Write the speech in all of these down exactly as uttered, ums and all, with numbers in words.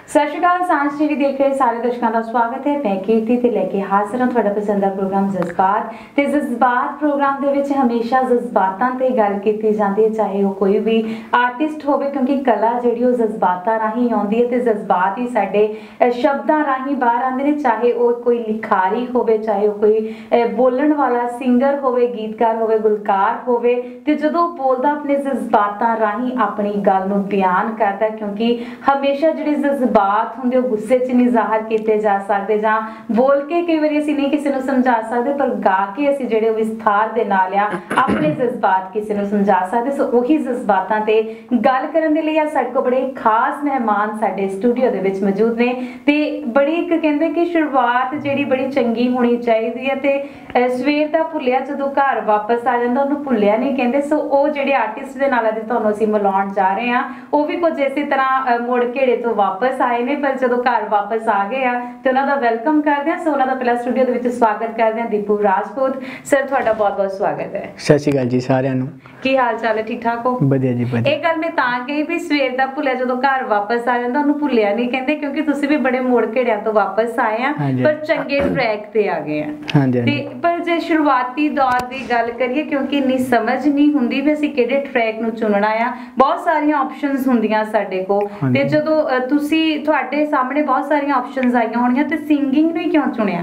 सत श्री अकाल सांझ टीवी देख रहे सारे दर्शकों का स्वागत है। मैं कीर्ति ते लेके हाजिर हूं तुहाडा पसंद दा प्रोग्राम जज्बात ते जज्बात प्रोग्राम दे विच हमेशा जज्बातां ते गल कीती जांदी है, चाहे वो कोई भी आर्टिस्ट होवे, क्योंकि कला जिहड़ी वो जज्बातां राहीं आउंदी है ते जज्बात ही साडे शब्दां राहीं बाहर आंदे ने। चाहे वो कोई लिखारी होवे, चाहे वो कोई बोलण वाला सिंगर होवे, गीतकार होवे, गुलकार होवे, ते जदों बोलदा अपने जज्बातां राहीं अपनी गल नूं बयान करदा, क्योंकि हमेशा जिहड़े जज्बात बात होंदे गुस्से च नहीं जाहिर किए जा सकते, जां बोल के कई बार असीं नहीं किसी नूं समझा सकते, पर गा के असीं जिहड़े विस्तार दे नाल आ अपने जज्बात किसी नूं समझा सकते। सो उही जज्बातां ते गल करन दे लई अज साडे कोल बड़े खास मेहमान साडे स्टूडियो दे विच मौजूद ने ते बड़ी एक कहंदे कि शुरुआत जिहड़ी बड़ी चंगी होनी चाहिदी है ते सवेर दा भुल्लिया जदों घर वापस आ जांदा उहनूं भुल्लिया नहीं कहंदे। सो ਉਹ ਜਿਹੜੇ ਆਰਟਿਸਟ ਦੇ ਨਾਲ ਅੱਜ ਤੁਹਾਨੂੰ ਅਸੀਂ ਮਿਲਾਉਣ ਜਾ ਰਹੇ ਹਾਂ, ਉਹ ਵੀ ਕੁਝ ਇਸੇ ਤਰ੍ਹਾਂ ਮੁੜ ਘੇੜੇ ਤੋਂ ਵਾਪਸ ਆਏ ਨੇ, ਪਰ ਜਦੋਂ ਘਰ ਵਾਪਸ ਆ ਗਏ ਆ ਤੇ ਉਹਨਾਂ ਦਾ ਵੈਲਕਮ ਕਰਦੇ ਹਾਂ। ਸੋ ਉਹਨਾਂ ਦਾ ਪਹਿਲਾ ਸਟੂਡੀਓ ਦੇ ਵਿੱਚ ਸਵਾਗਤ ਕਰਦੇ ਹਾਂ ਦੀਪੂ ਰਾਜਪੂਤ ਸਰ, ਤੁਹਾਡਾ ਬਹੁਤ ਬਹੁਤ ਸਵਾਗਤ ਹੈ। ਸਤਿ ਸ਼੍ਰੀ ਅਕਾਲ ਜੀ ਸਾਰਿਆਂ ਨੂੰ। ਕੀ ਹਾਲ ਚਾਲ ਹੈ? ਠੀਕ ਠਾਕ ਹੋ? ਵਧੀਆ ਜੀ ਵਧੀਆ। ਇਹ ਗੱਲ ਮੈਂ ਤਾਂ ਕਹੀ ਵੀ ਸਵੇਰ ਦਾ ਭੁੱਲਿਆ ਜਦੋਂ ਘਰ ਵਾਪਸ ਆ ਜਾਂਦਾ ਉਹਨੂੰ ਭੁੱਲਿਆ ਨਹੀਂ ਕਹਿੰਦੇ, ਕਿਉਂਕਿ ਤੁਸੀਂ ਵੀ ਬੜੇ ਮੋੜ ਘੇੜਿਆਂ ਤੋਂ ਵਾਪਸ ਆਏ ਆ, ਪਰ ਚੰਗੇ ਟਰੈਕ ਤੇ ਆ ਗਏ ਆ। ਤੇ ਪਰ ਜੇ ਸ਼ੁਰੂਆਤੀ ਦੌਰ ਦੀ ਗੱਲ ਕਰੀਏ, ਕਿਉਂਕਿ ਇੰਨੀ ਸਮਝ ਨਹੀਂ ਹੁੰਦੀ ਵੀ ਅਸੀਂ ਕਿਹੜੇ ਟਰੈਕ ਨੂੰ ਚੁਣਨਾ ਆ, ਬਹੁਤ ਸਾਰੀਆਂ ਆਪਸ਼ਨਸ ਹੁੰਦੀਆਂ ਸਾਡੇ ਕੋਲ, ਤੇ ਜਦੋਂ ਤੁਸੀਂ ਤੁਹਾਡੇ ਸਾਹਮਣੇ ਬਹੁਤ ਸਾਰੀਆਂ ਆਪਸ਼ਨਸ ਆਈਆਂ ਹੋਣੀਆਂ, ਤੇ ਸਿੰਗਿੰਗ ਨੂੰ ਹੀ ਕਿਉਂ ਚੁਣਿਆ?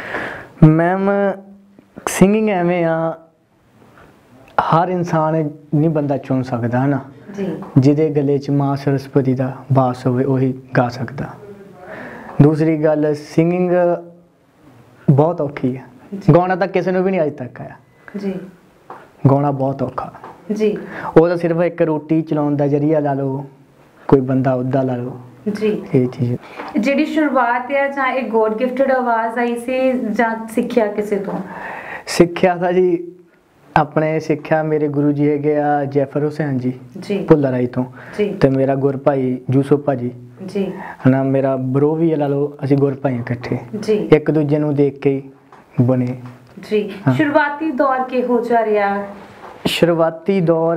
ਮੈਮ ਸਿੰਗਿੰਗ ਐਵੇਂ ਆ, ਹਰ ਇਨਸਾਨ ਨਹੀਂ ਬੰਦਾ ਚੁਣ ਸਕਦਾ ਹੈ ਨਾ ਜੀ, ਜਿਹਦੇ ਗਲੇ 'ਚ ਮਾਂ ਸਰਸਵਤੀ ਦਾ ਵਾਸ ਹੋਵੇ ਉਹੀ ਗਾ ਸਕਦਾ। ਦੂਸਰੀ ਗੱਲ, ਸਿੰਗਿੰਗ ਬਹੁਤ ਔਖੀ ਹੈ, ਗਾਉਣਾ ਤਾਂ ਕਿਸੇ ਨੂੰ ਵੀ ਨਹੀਂ ਅੱਜ ਤੱਕ ਆਇਆ ਜੀ, ਗਾਉਣਾ ਬਹੁਤ ਔਖਾ ਜੀ। ਉਹ ਤਾਂ ਸਿਰਫ ਇੱਕ ਰੋਟੀ ਚਲਾਉਣ ਦਾ ਜ਼ਰੀਆ ਲਾ ਲਓ, ਕੋਈ ਬੰਦਾ ਉੱਦਾਂ ਲਾ ਲਓ ਜੀ। ਇਹ ਚੀਜ਼ ਜਿਹੜੀ ਸ਼ੁਰੂਆਤ ਹੈ, ਜਾਂ ਇਹ ਗੋਡ ਗਿਫਟਡ ਆਵਾਜ਼ ਆਈ ਸੀ ਜਾਂ ਸਿੱਖਿਆ ਕਿਸੇ ਤੋਂ? ਸਿੱਖਿਆ ਤਾਂ ਜੀ ਆਪਣੇ ਸਿੱਖਿਆ ਮੇਰੇ ਗੁਰੂ ਜੀ ਹੈਗੇ ਆ ਜੈਫਰ ਹੁਸੈਨ ਜੀ ਜੀ ਭੁੱਲਰ ਰਾਈ ਤੋਂ, ਤੇ ਮੇਰਾ ਗੁਰ ਭਾਈ ਯੂਸਫ ਭਾਜੀ ਜੀ ਹਨਾ, ਮੇਰਾ ਬਰੋ ਵੀ ਲਾ ਲਓ, ਅਸੀਂ ਗੁਰ ਭਾਈ ਇਕੱਠੇ ਜੀ, ਇੱਕ ਦੂਜੇ ਨੂੰ ਦੇਖ ਕੇ ਬਣੇ ਜੀ। ਸ਼ੁਰੂਆਤੀ ਦੌਰ ਕਿਹੋ ਜਿਹਾ ਰਿਹਾ? ਸ਼ੁਰੂਆਤੀ ਦੌਰ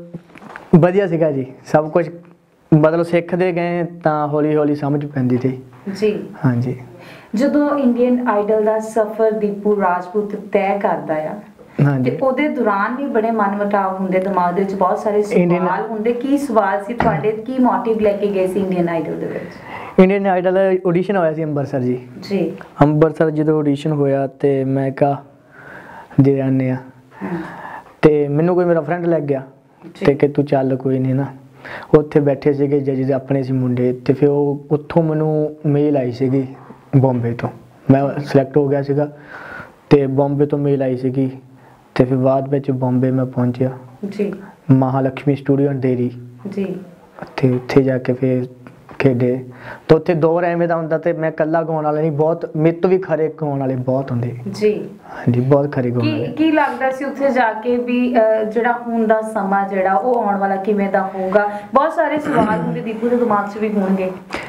ਵਧੀਆ ਸੀਗਾ ਜੀ, ਸਭ ਕੁਝ ਮਤਲਬ ਸਿੱਖਦੇ ਗਏ ਤਾਂ ਹੌਲੀ ਹੌਲੀ ਸਮਝ ਪੈਂਦੀ ਸੀ ਜੀ। ਹਾਂਜੀ, ਜਦੋਂ ਇੰਡੀਅਨ ਆਈਡਲ ਦਾ ਸਫ਼ਰ ਦੀਪੂ ਰਾਜਪੂਤ ਤੈਅ ਕਰਦਾ ਆ ਤੇ ਉਹਦੇ ਦੌਰਾਨ ਵੀ ਬੜੇ ਮਨਮੁਟਾਵ ਹੁੰਦੇ, ਦਿਮਾਗ ਦੇ ਵਿੱਚ ਬਹੁਤ ਸਾਰੇ ਸਵਾਲ ਹੁੰਦੇ। ਕੀ ਸਵਾਲ ਸੀ ਤੁਹਾਡੇ? ਕੀ ਮੋਟਿਵ ਲੈ ਕੇ ਗਏ ਸੀ ਇੰਡੀਅਨ ਆਈਡਲ ਦੇ ਵਿੱਚ? ਇੰਡੀਅਨ ਆਈਡਲ ਆਡੀਸ਼ਨ ਹੋਇਆ ਸੀ ਅੰਮ੍ਰਿਤਸਰ ਜੀ ਜੀ ਅੰਮ੍ਰਿਤਸਰ ਜਦੋਂ ਆਡੀਸ਼ਨ ਹੋਇਆ ਤੇ ਮੈਂ ਕਿਹਾ ਦੇ ਆਨੇ ਆ, ਤੇ ਮੈਨੂੰ ਕੋਈ ਮੇਰਾ ਫਰੈਂਡ ਲੱਗ ਗਿਆ ਤੇ ਕਿ ਤੂੰ ਚੱਲ ਕੋਈ ਨਹੀਂ ਨਾ। ਉੱਥੇ ਬੈਠੇ ਸੀਗੇ ਜੱਜ ਆਪਣੇ ਸੀ ਮੁੰਡੇ, ਤੇ ਫਿਰ ਉਹ ਉੱਥੋਂ ਮੈਨੂੰ ਮੇਲ ਆਈ ਸੀਗੀ ਬੰਬੇ ਤੋਂ, ਮੈਂ ਸਿਲੈਕਟ ਹੋ ਗਿਆ ਸੀਗਾ ਤੇ ਬੰਬੇ ਤੋਂ ਮੇਲ ਆਈ ਸੀਗੀ, ਤੇ ਫਿਰ ਬਾਅਦ ਵਿੱਚ ਬੰਬੇ ਮੈਂ ਪਹੁੰਚਿਆ ਜੀ, ਮਹਾਲక్ష్ਮੀ ਸਟੂਡੀਓ ਅੰਧੇਰੀ ਜੀ, ਤੇ ਉੱਥੇ ਜਾ ਕੇ ਫਿਰ ਖੇਡੇ। ਤਾਂ ਉੱਥੇ ਦੌਰ ਐਵੇਂ ਦਾ ਹੁੰਦਾ, ਤੇ ਮੈਂ ਇਕੱਲਾ ਗਾਉਣ ਵਾਲਾ ਨਹੀਂ, ਬਹੁਤ ਮੇਰੇ ਤੋਂ ਵੀ ਖਰੇ ਗਾਉਣ ਵਾਲੇ ਬਹੁਤ ਹੁੰਦੇ ਜੀ। ਹਾਂਜੀ, ਬਹੁਤ ਖਰੇ ਗਾਉਣ ਵਾਲੇ। ਕੀ ਲੱਗਦਾ ਸੀ ਉੱਥੇ ਜਾ ਕੇ ਵੀ ਜਿਹੜਾ ਹੁਣ ਦਾ ਸਮਾਂ ਜਿਹੜਾ ਉਹ ਆਉਣ ਵਾਲਾ ਕਿਵੇਂ ਦਾ ਹੋਊਗਾ? ਬਹੁਤ ਸਾਰੇ ਸਵਾਲ ਹੁੰਦੇ ਦੀਪੂ ਦੇ ਦਿਮਾਗ 'ਚ ਵੀ ਹੋਣਗੇ।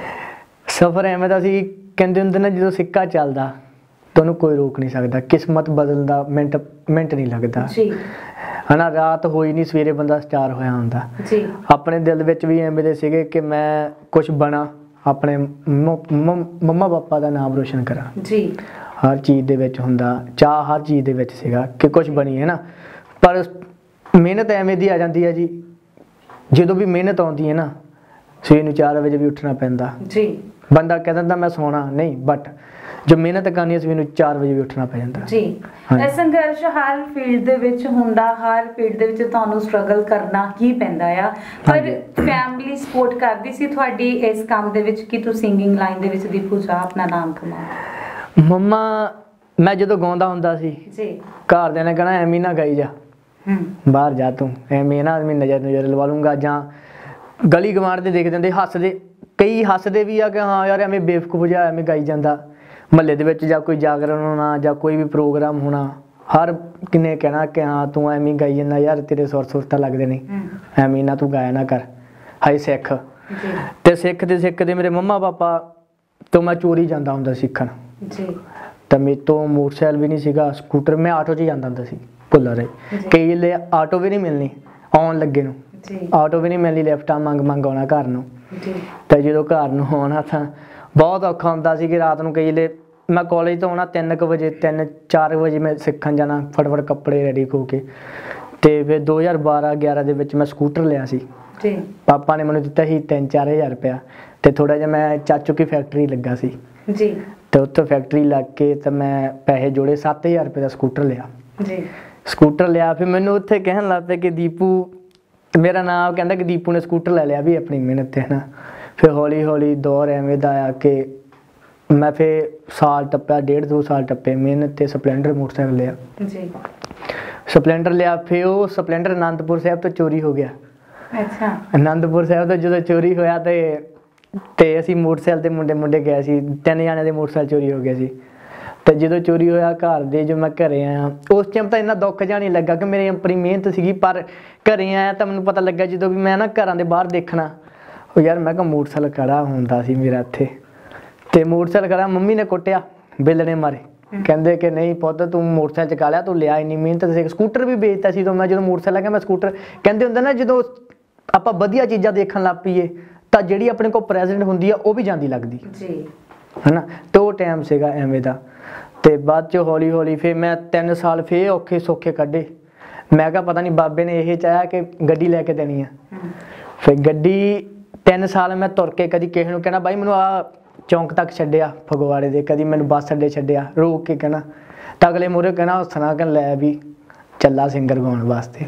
ਸਫ਼ਰ ਐਵੇਂ ਦਾ ਸੀ, ਕਹਿੰਦੇ ਹੁੰਦੇ ਨਾ ਜਦੋਂ ਸਿੱਕਾ ਚੱਲਦਾ ਤੁਹਾਨੂੰ ਕੋਈ ਰੋਕ ਨਹੀਂ ਸਕਦਾ, ਕਿਸਮਤ ਬਦਲਣ ਦਾ ਮਿੰਟ ਮਿੰਟ ਨਹੀਂ ਲੱਗਦਾ ਜੀ ਹਨਾ। ਰਾਤ ਹੋਈ ਨਹੀਂ, ਸਵੇਰੇ ਬੰਦਾ ਸਟਾਰ ਹੋਇਆ ਹੁੰਦਾ ਜੀ। ਆਪਣੇ ਦਿਲ ਵਿੱਚ ਵੀ ਐਵੇਂ ਦੇ ਸੀਗੇ ਕਿ ਮੈਂ ਕੁਝ ਬਣਾ, ਆਪਣੇ ਮੰਮਾ ਪਾਪਾ ਦਾ ਨਾਮ ਰੋਸ਼ਨ ਕਰਾਂ ਜੀ। ਹਰ ਚੀਜ਼ ਦੇ ਵਿੱਚ ਹੁੰਦਾ ਚਾਹ, ਹਰ ਚੀਜ਼ ਦੇ ਵਿੱਚ ਸੀਗਾ ਕਿ ਕੁਝ ਬਣੀ ਹੈ ਨਾ, ਪਰ ਮਿਹਨਤ ਐਵੇਂ ਦੀ ਆ ਜਾਂਦੀ ਹੈ ਜੀ, ਜਦੋਂ ਵੀ ਮਿਹਨਤ ਆਉਂਦੀ ਹੈ ਨਾ ਸਵੇਰ ਨੂੰ ਚਾਰ ਵਜੇ ਵੀ ਉੱਠਣਾ ਪੈਂਦਾ ਜੀ। ਬੰਦਾ ਕਹਿ ਦਿੰਦਾ ਮੈਂ ਸੌਣਾ ਨਹੀਂ, ਬਟ ਜੋ ਮਿਹਨਤ ਕਰਨੀ ਸਵੇਰ ਨੂੰ ਚਾਰ ਵਜੇ ਵੀ ਉੱਠਣਾ ਪੈ ਜਾਂਦਾ ਜੀ। ਇਹ ਸੰਘਰਸ਼ ਹਰ ਫੀਲਡ ਦੇ ਵਿੱਚ ਹੁੰਦਾ, ਹਰ ਫੀਲਡ ਦੇ ਵਿੱਚ ਤੁਹਾਨੂੰ ਸਟਰਗਲ ਕਰਨਾ ਹੀ ਪੈਂਦਾ ਆ, ਪਰ ਫੈਮਿਲੀ ਸਪੋਰਟ ਕਰਦੀ ਸੀ ਤੁਹਾਡੀ ਇਸ ਕੰਮ ਦੇ ਵਿੱਚ ਕਿ ਤੂੰ ਸਿੰਗਿੰਗ ਲਾਈਨ ਦੇ ਵਿੱਚ ਦੀਪੂ ਜਾ ਆਪਣਾ ਨਾਮ ਕਮਾ? ਮੰਮਾ, ਮੈਂ ਜਦੋਂ ਗਾਉਂਦਾ ਹੁੰਦਾ ਸੀ ਜੀ, ਘਰਦਿਆਂ ਨੇ ਕਹਿਣਾ ਐਵੇਂ ਨਾ ਗਾਈ ਜਾ, ਬਾਹਰ ਜਾ ਤੂੰ, ਐਵੇਂ ਨਾ ਮੈਂ ਨਜ਼ਰ ਨਜ਼ਰ ਲਵਾ ਲੂੰਗਾ, ਜਾਂ ਗਲੀ ਗਵਾਂਢ ਦੇ ਦੇਖ ਦਿੰਦੇ ਹੱਸਦੇ, ਕਈ ਹੱਸਦੇ ਵੀ ਆ ਕਿ ਹਾਂ ਯਾਰ ਐਵੇਂ ਬੇਵਕੂਫ ਜਿਹਾ ਐਵੇਂ ਗਾਈ ਜਾਂਦਾ। ਮਹੱਲੇ ਦੇ ਵਿੱਚ ਜਾਂ ਕੋਈ ਜਾਗਰਣ ਹੋਣਾ ਜਾਂ ਕੋਈ ਵੀ ਪ੍ਰੋਗਰਾਮ ਹੋਣਾ, ਹਰ ਕਿਨੇ ਕਹਿਣਾ ਕਿ ਹਾਂ ਤੂੰ ਐਵੇਂ ਗਾਈ ਜਾਂਦਾ, ਯਾਰ ਤੇਰੇ ਸੁਰ ਸੁਰ ਤਾਂ ਲੱਗਦੇ ਨਹੀਂ, ਐਵੇਂ ਨਾ ਤੂੰ ਗਾਇਆ ਨਾ ਕਰ, ਹਾਏ ਸਿੱਖ। ਤੇ ਸਿੱਖਦੇ ਸਿੱਖਦੇ ਮੇਰੇ ਮੰਮਾ ਪਾਪਾ ਤੋਂ ਮੈਂ ਚੋਰੀ ਜਾਂਦਾ ਹੁੰਦਾ ਸਿੱਖਣ ਜੀ, ਤਾਂ ਮੇਰੇ ਤੋਂ ਮੋਟਰਸਾਈਕਲ ਵੀ ਨਹੀਂ ਸੀਗਾ, ਸਕੂਟਰ, ਮੈਂ ਆਟੋ 'ਚ ਜਾਂਦਾ ਹੁੰਦਾ ਸੀ ਭੁੱਲਰ ਰਹੀ। ਕਈ ਵੇਲੇ ਆਟੋ ਵੀ ਨਹੀਂ ਮਿਲਣੀ ਆਉਣ ਲੱਗੇ ਨੂੰ, ਆਟੋ ਵੀ ਨਹੀਂ ਮਿਲਣੀ, ਲਿਫਟਾਂ ਮੰਗ ਮੰਗ ਆਉਣਾ ਘਰ ਨੂੰ ਤੇ ਜਦੋਂ ਘਰ ਨੂੰ ਆਉਣਾ ਤਾਂ ਬਹੁਤ ਔਖਾ ਹੁੰਦਾ ਸੀ ਕਿ ਰਾਤ ਨੂੰ ਕਈ ਵੇਲੇ ਮੈਂ ਕਾਲਜ ਤੋਂ ਆਉਣਾ ਤਿੰਨ ਕੁ ਵਜੇ ਤਿੰਨ ਚਾਰ ਵਜੇ ਮੈਂ ਸਿੱਖਣ ਜਾਣਾ ਫਟਾਫਟ ਕੱਪੜੇ ਰੈਡੀ ਹੋ ਕੇ ਤੇ ਫਿਰ ਦੋ ਹਜ਼ਾਰ ਬਾਰਾਂ ਗਿਆਰਾਂ ਦੇ ਵਿੱਚ ਮੈਂ ਸਕੂਟਰ ਲਿਆ ਸੀ ਜੀ। ਪਾਪਾ ਨੇ ਮੈਨੂੰ ਦਿੱਤਾ ਸੀ ਤਿੰਨ ਚਾਰ ਹਜ਼ਾਰ ਰੁਪਇਆ ਤੇ ਥੋੜਾ ਜਿਹਾ ਮੈਂ ਚਾਚੂ ਕੀ ਫੈਕਟਰੀ ਲੱਗਾ ਸੀ ਜੀ ਤੇ ਉੱਥੇ ਫੈਕਟਰੀ ਲੱਗ ਕੇ ਤੇ ਮੈਂ ਪੈਸੇ ਜੋੜੇ ਸੱਤ ਹਜ਼ਾਰ ਰੁਪਏ ਦਾ ਸਕੂਟਰ ਲਿਆ ਜੀ। ਸਕੂਟਰ ਲਿਆ ਫਿਰ ਮੈਨੂੰ ਉੱਥੇ ਕਹਿਣ ਲੱਗ ਪਏ ਕਿ ਦੀਪੂ ਮੇਰਾ ਨਾਮ ਕਹਿੰਦਾ ਕਿ ਦੀਪੂ ਨੇ ਸਕੂਟਰ ਲੈ ਲਿਆ ਵੀ ਆਪਣੀ ਮਿਹਨਤ ਤੇ ਨਾ। ਫਿਰ ਹੌਲੀ ਹੌਲੀ ਦੌਰ ਐਵੇਂ ਦਾ ਆ ਕਿ ਮੈਂ ਫਿਰ ਸਾਲ ਟੱਪਿਆ ਡੇਢ ਦੋ ਸਾਲ ਟੱਪੇ ਮਿਹਨਤ ਤੇ ਸਪਲੈਂਡਰ ਮੋਟਰਸਾਈਕਲ ਲਿਆ ਜੀ। ਸਪਲੈਂਡਰ ਲਿਆ ਫਿਰ ਉਹ ਸਪਲੈਂਡਰ ਅਨੰਦਪੁਰ ਸਾਹਿਬ ਤੋਂ ਚੋਰੀ ਹੋ ਗਿਆ। ਅੱਛਾ ਅਨੰਦਪੁਰ ਸਾਹਿਬ ਤੋਂ ਜਦੋਂ ਚੋਰੀ ਹੋਇਆ ਤੇ ਤੇ ਅਸੀਂ ਮੋਟਰਸਾਈਕਲ ਤੇ ਮੁੰਡੇ ਮੁੰਡੇ ਗਏ ਸੀ ਤਿੰਨ ਜਣਿਆਂ ਦੇ ਮੋਟਰਸਾਈਕਲ ਚੋਰੀ ਹੋ ਗਿਆ ਸੀ ਤੇ ਜਦੋਂ ਚੋਰੀ ਹੋਇਆ ਘਰ ਦੇ ਜੋ ਮੈਂ ਘਰੇ ਆਇਆ ਉਸ ਟਾਈਮ ਤਾਂ ਇੰਨਾ ਦੁੱਖ ਜਿਹਾ ਨਹੀਂ ਲੱਗਾ ਕਿ ਮੇਰੀ ਆਪਣੀ ਮਿਹਨਤ ਸੀਗੀ ਪਰ ਘਰੇ ਆਇਆ ਤਾਂ ਮੈਨੂੰ ਪਤਾ ਲੱਗਾ ਜਦੋਂ ਵੀ ਮੈਂ ਨਾ ਘਰਾਂ ਦੇ ਬਾਹਰ ਦੇਖਣਾ ਉਹ ਯਾਰ ਮੈਂ ਕਿਹਾ ਮੋਟਰਸਾਈਕਲ ਖੜਾ ਹੁੰਦਾ ਸੀ ਮੇਰਾ ਇੱਥੇ ਤੇ ਮੋਟਰਸਾਈਕਲ ਖੜਾ ਮੰਮੀ ਨੇ ਕੁੱਟਿਆ ਬਿੱਲਣੇ ਮਾਰੇ ਕਹਿੰਦੇ ਕਿ ਨਹੀਂ ਪੁੱਤ ਤੂੰ ਮੋਟਰਸਾਈਕਲ ਚਕਾ ਲਿਆ ਤੂੰ ਲਿਆ ਇੰਨੀ ਮਿਹਨਤ ਸੀ ਸਕੂਟਰ ਵੀ ਵੇਚਤਾ ਸੀ ਤੋਂ ਮੈਂ ਜਦੋਂ ਮੋਟਰਸਾਈਕਲ ਲੱਗਾ ਮੈਂ ਸਕੂਟਰ ਕਹਿੰਦੇ ਹੁੰਦੇ ਨਾ ਜਦੋਂ ਆਪਾਂ ਵਧੀਆ ਚੀਜ਼ਾਂ ਦੇਖਣ ਲੱਗ ਪਈਏ ਤਾਂ ਜਿਹੜੀ ਆਪਣੇ ਕੋਲ ਪ੍ਰੈਜ਼ੈਂਟ ਹੁੰਦੀ ਆ ਉਹ ਵੀ ਜਾਂਦੀ ਲੱਗਦੀ ਜੀ ਹੈ ਨਾ ਤੇ ਉਹ ਟਾਈਮ ਸੀਗਾ ਐਵੇਂ ਦਾ ਤੇ ਬਾਅਦ 'ਚ ਹੌਲੀ ਹੌਲੀ ਫਿਰ ਮੈਂ ਤਿੰਨ ਸਾਲ ਫਿਰ ਔਖੇ ਸੌਖੇ ਕੱਢੇ ਮੈਂ ਕਿਹਾ ਪਤਾ ਨਹੀਂ ਬਾਬੇ ਨੇ ਇਹ ਚਾਹਿਆ ਕਿ ਗੱਡੀ ਲੈ ਕੇ ਦੇਣੀ ਆ ਫਿਰ ਗੱਡੀ ਤਿੰਨ ਸਾਲ ਮੈਂ ਤੁਰ ਕੇ ਕਦੀ ਕਿਸੇ ਨੂੰ ਕਹਿਣਾ ਬਾਈ ਮੈਨੂੰ ਆ ਚੌਂਕ ਤੱਕ ਛੱਡਿਆ ਫਗਵਾੜੇ ਦੇ ਕਦੀ ਮੈਨੂੰ ਬੱਸ ਅੱਡੇ ਛੱਡਿਆ ਰੋਕ ਕੇ ਕਹਿਣਾ ਤਾਂ ਅਗਲੇ ਮੂਹਰੇ ਕਹਿਣਾ ਹੱਸਣਾ ਕਿ ਲੈ ਵੀ ਚੱਲਾ ਸਿੰਗਰ ਗਾਉਣ ਵਾਸਤੇ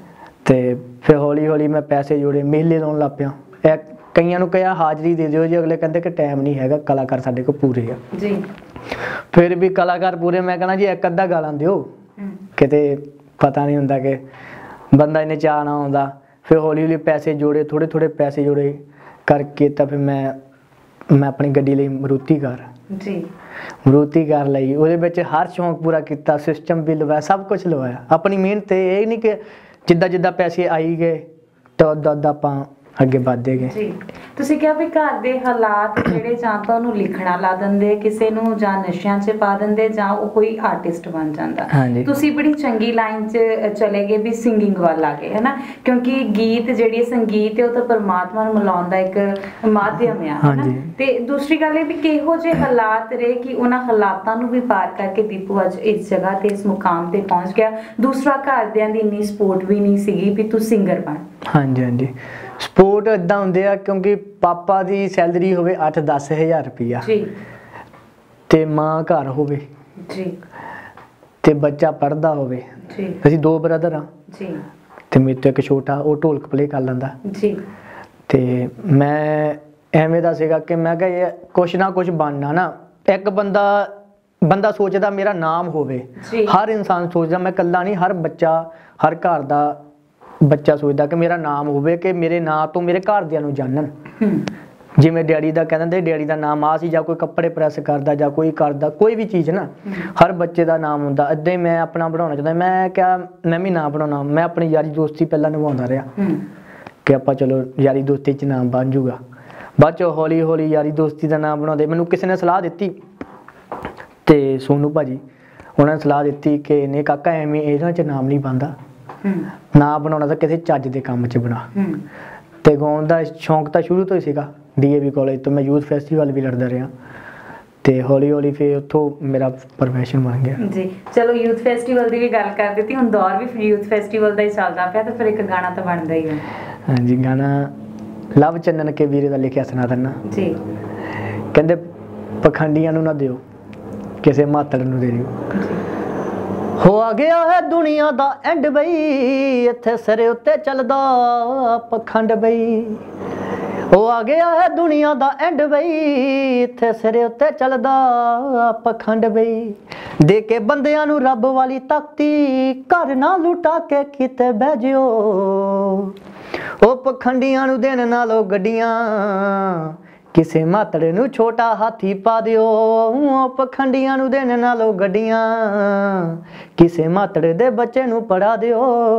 ਤੇ ਫਿਰ ਹੌਲੀ ਹੌਲੀ ਮੈਂ ਪੈਸੇ ਜੋੜੇ ਮੇਲੇ ਲਾਉਣ ਲੱਗ ਪਿਆ ਇਹ ਕਈਆਂ ਨੂੰ ਕਿਹਾ ਹਾਜ਼ਰੀ ਦੇ ਦਿਓ ਜੀ ਅਗਲੇ ਕਹਿੰਦੇ ਕਿ ਟਾਈਮ ਨਹੀਂ ਹੈਗਾ ਕਲਾਕਾਰ ਸਾਡੇ ਕੋਲ ਪੂਰੇ ਆ ਜੀ ਫਿਰ ਵੀ ਕਲਾਕਾਰ ਪੂਰੇ ਮੈਂ ਕਹਿਣਾ ਜੀ ਇੱਕ ਅੱਧਾ ਗਾਲਾਂ ਦਿਓ ਕਿਤੇ ਪਤਾ ਨਹੀਂ ਹੁੰਦਾ ਕਿ ਬੰਦਾ ਇਹਨੇ ਚਾਹ ਨਾ ਆਉਂਦਾ ਫਿਰ ਹੌਲੀ ਹੌਲੀ ਪੈਸੇ ਜੋੜੇ ਥੋੜੇ ਥੋੜੇ ਪੈਸੇ ਜੋੜੇ ਕਰਕੇ ਤਾਂ ਫਿਰ ਮੈਂ ਮੈਂ ਆਪਣੀ ਗੱਡੀ ਲਈ ਮਰੂਤੀ ਕਾਰ ਜੀ ਮਰੂਤੀ ਕਾਰ ਲਈ ਉਹਦੇ ਵਿੱਚ ਹਰ ਸ਼ੌਂਕ ਪੂਰਾ ਕੀਤਾ ਸਿਸਟਮ ਵੀ ਲਵਾਇਆ ਸਭ ਕੁਝ ਲਵਾਇਆ ਆਪਣੀ ਮਿਹਨਤ ਤੇ ਇਹ ਨਹੀਂ ਕਿ ਜਿੱਦਾਂ ਜਿੱਦਾਂ ਪੈਸੇ ਆਈ ਗਏ ਤਾਂ ਉੱਦਾਂ ਉੱਦਾਂ ਆਪਾਂ ਅੱਗੇ ਵਧਦੇ ਗਏ ਜੀ। ਤੁਸੀਂ ਕਿਹਾ ਵੀ ਘਰ ਦੇ ਹਾਲਾਤ ਜਿਹੜੇ ਜਾਂ ਤਾਂ ਉਹਨੂੰ ਲਿਖਣਾ ਲਾ ਦਿੰਦੇ ਕਿਸੇ ਨੂੰ ਜਾਂ ਨਸ਼ਿਆਂ 'ਚ ਪਾ ਦਿੰਦੇ ਜਾਂ ਉਹ ਕੋਈ ਆਰਟਿਸਟ ਬਣ ਜਾਂਦਾ ਤੁਸੀਂ ਬੜੀ ਚੰਗੀ ਲਾਈਨ 'ਚ ਚਲੇ ਗਏ ਵੀ ਸਿੰਗਿੰਗ ਵੱਲ ਆ ਗਏ ਹੈ ਨਾ ਕਿਉਂਕਿ ਗੀਤ ਜਿਹੜੀ ਸੰਗੀਤ ਹੈ ਉਹ ਤਾਂ ਪਰਮਾਤਮਾ ਨੂੰ ਮਿਲਾਉਣ ਦਾ ਇੱਕ ਮਾਧਿਅਮ ਆ ਹੈ ਨਾ ਤੇ ਦੂਸਰੀ ਗੱਲ ਇਹ ਵੀ ਕਿਹੋ ਜਿਹੇ ਹਾਲਾਤ ਰਹੇ ਕਿ ਉਹਨਾਂ ਹਾਲਾਤਾਂ ਨੂੰ ਵੀ ਪਾਰ ਕਰਕੇ ਦੀਪੂ ਅੱਜ ਇਸ ਜਗ੍ਹਾ ਤੇ ਇਸ ਮੁਕਾਮ ਤੇ ਪਹੁੰਚ ਗਿਆ ਦੂਸਰਾ ਘਰਦਿਆਂ ਦੀ ਇੰਨੀ ਸਪੋਰਟ ਵੀ ਨਹੀਂ ਸੀਗੀ ਵੀ ਤੂੰ ਸਿੰਗਰ ਬਣ ਹਾਂਜੀ ਹਾਂਜੀ ਸਪੋਰਟ ਇਦਾਂ ਹੁੰਦੇ ਆ ਕਿਉਂਕਿ ਪਾਪਾ ਦੀ ਸੈਲਰੀ ਹੋਵੇ ਅੱਠ ਦਸ ਹਜ਼ਾਰ ਰੁਪਈਆ ਜੀ ਤੇ ਮਾਂ ਘਰ ਹੋਵੇ ਜੀ ਤੇ ਬੱਚਾ ਪੜ੍ਹਦਾ ਹੋਵੇ ਜੀ ਅਸੀਂ ਦੋ ਬ੍ਰਦਰ ਆ ਜੀ ਤੇ ਮੇਰੇ ਤੋਂ ਇੱਕ ਛੋਟਾ ਉਹ ਢੋਲਕ ਪਲੇ ਕਰ ਲੈਂਦਾ ਜੀ ਤੇ ਮੈਂ ਐਵੇਂ ਦਾ ਸੀਗਾ ਕਿ ਮੈਂ ਕਿਹਾ ਇਹ ਕੁਛ ਨਾ ਕੁਛ ਬਣਨਾ ਨਾ ਇੱਕ ਬੰਦਾ ਬੰਦਾ ਸੋਚਦਾ ਮੇਰਾ ਨਾਮ ਹੋਵੇ ਹਰ ਇਨਸਾਨ ਸੋਚਦਾ ਮੈਂ ਇਕੱਲਾ ਨਹੀਂ ਹਰ ਬੱਚਾ ਹਰ ਘਰ ਦਾ ਬੱਚਾ ਸੋਚਦਾ ਕਿ ਮੇਰਾ ਨਾਮ ਹੋਵੇ ਕਿ ਮੇਰੇ ਨਾਂ ਤੋਂ ਮੇਰੇ ਘਰਦਿਆਂ ਨੂੰ ਜਾਣਨ ਜਿਵੇਂ ਡੈਡੀ ਦਾ ਕਹਿ ਦਿੰਦੇ ਡੈਡੀ ਦਾ ਨਾਮ ਆ ਸੀ ਜਾਂ ਕੋਈ ਕੱਪੜੇ ਪ੍ਰੈਸ ਕਰਦਾ ਜਾਂ ਕੋਈ ਕਰਦਾ ਕੋਈ ਵੀ ਚੀਜ਼ ਨਾ ਹਰ ਬੱਚੇ ਦਾ ਨਾਮ ਹੁੰਦਾ ਇੱਦਾਂ ਹੀ ਮੈਂ ਆਪਣਾ ਬਣਾਉਣਾ ਚਾਹੁੰਦਾ ਮੈਂ ਕਿਹਾ ਮੈਂ ਵੀ ਨਾਂ ਬਣਾਉਣਾ ਮੈਂ ਆਪਣੀ ਯਾਰੀ ਦੋਸਤੀ ਪਹਿਲਾਂ ਨਿਭਾਉਂਦਾ ਰਿਹਾ ਕਿ ਆਪਾਂ ਚਲੋ ਯਾਰੀ ਦੋਸਤੀ 'ਚ ਨਾਮ ਬਣ ਜੂਗਾ ਬਾਅਦ 'ਚ ਹੌਲੀ ਹੌਲੀ ਯਾਰੀ ਦੋਸਤੀ ਦਾ ਨਾਮ ਬਣਾਉਂਦੇ ਮੈਨੂੰ ਕਿਸੇ ਨੇ ਸਲਾਹ ਦਿੱਤੀ ਤੇ ਸੋਨੂ ਭਾਜੀ ਉਹਨਾਂ ਨੇ ਸਲਾਹ ਦਿੱਤੀ ਕਿ ਨਹੀਂ ਕਾਕਾ ਐਵੇਂ ਇਹਨਾਂ 'ਚ ਨਾਮ ਨਹੀਂ ਬਣਦਾ ਨਾ ਬਣਾਉਣਾ ਤਾਂ ਕਿਸੇ ਚੱਜ ਦੇ ਕੰਮ 'ਚ ਬਣਾ ਤੇ ਗਾਉਣ ਦਾ ਸ਼ੌਂਕ ਤਾਂ ਸ਼ੁਰੂ ਤੋਂ ਹੀ ਸੀਗਾ ਡੀ ਏ ਵੀ ਕਾਲਜ ਤੋਂ ਮੈਂ ਯੂਥ ਫੈਸਟੀਵਲ ਵੀ ਲੜਦਾ ਰਿਹਾ ਤੇ ਹੌਲੀ ਹੌਲੀ ਫਿਰ ਉੱਥੋਂ ਮੇਰਾ ਪ੍ਰੋਫੈਸ਼ਨ ਬਣ ਗਿਆ ਜੀ ਚਲੋ ਯੂਥ ਫੈਸਟੀਵਲ ਦੀ ਵੀ ਗੱਲ ਕਰ ਦਿੱਤੀ ਹੁਣ ਦੌਰ ਵੀ ਯੂਥ ਫੈਸਟੀਵਲ ਦਾ ਹੀ ਚੱਲਦਾ ਪਿਆ ਤਾਂ ਫਿਰ ਇੱਕ ਗਾਣਾ ਤਾਂ ਬਣਦਾ ਹੀ ਹੈ ਹਾਂਜੀ ਗਾਣਾ ਲਵ ਚੰਨਨ ਕੇ ਵੀਰੇ ਦਾ ਲਿਖਿਆ ਸੁਣਾ ਦਿੰਦਾ ਜੀ ਕਹਿੰਦੇ ਪਖੰਡੀਆਂ ਨੂੰ ਨਾ ਦਿਓ ਕਿਸੇ ਮਾਤੜ ਨੂੰ ਦੇ ਦਿਓ ਹੋ ਆ ਗਿਆ ਹੈ ਦੁਨੀਆ ਦਾ ਐਂਡ ਬਈ ਇੱਥੇ ਸਿਰ ਉੱਤੇ ਚੱਲਦਾ ਪਖੰਡ ਬਈ ਹੋ ਆ ਗਿਆ ਹੈ ਦੁਨੀਆ ਦਾ ਐਂਡ ਬਈ ਇੱਥੇ ਸਿਰ ਉੱਤੇ ਚੱਲਦਾ ਪਖੰਡ ਬਈ ਦੇ ਕੇ ਬੰਦਿਆਂ ਨੂੰ ਰੱਬ ਵਾਲੀ ਤਾਕਤੀ ਘਰ ਨਾ ਲੁਟਾ ਕੇ ਕਿਤੇ ਬਹਿ ਜਿਓ ਉਹ ਪਖੰਡੀਆਂ ਨੂੰ ਦੇਣ ਨਾਲੋਂ ਗੱਡੀਆਂ ਕਿਸੇ ਮਾਤੜ ਨੂੰ ਛੋਟਾ ਹਾਥੀ ਪਾ ਦਿਓ ਪਖੰਡੀਆਂ ਨੂੰ ਦੇਣ ਨਾਲੋਂ ਗੱਡੀਆਂ ਕਿਸੇ ਮਾਤੜ ਦੇ ਬੱਚੇ ਨੂੰ ਪੜਾ ਦਿਓ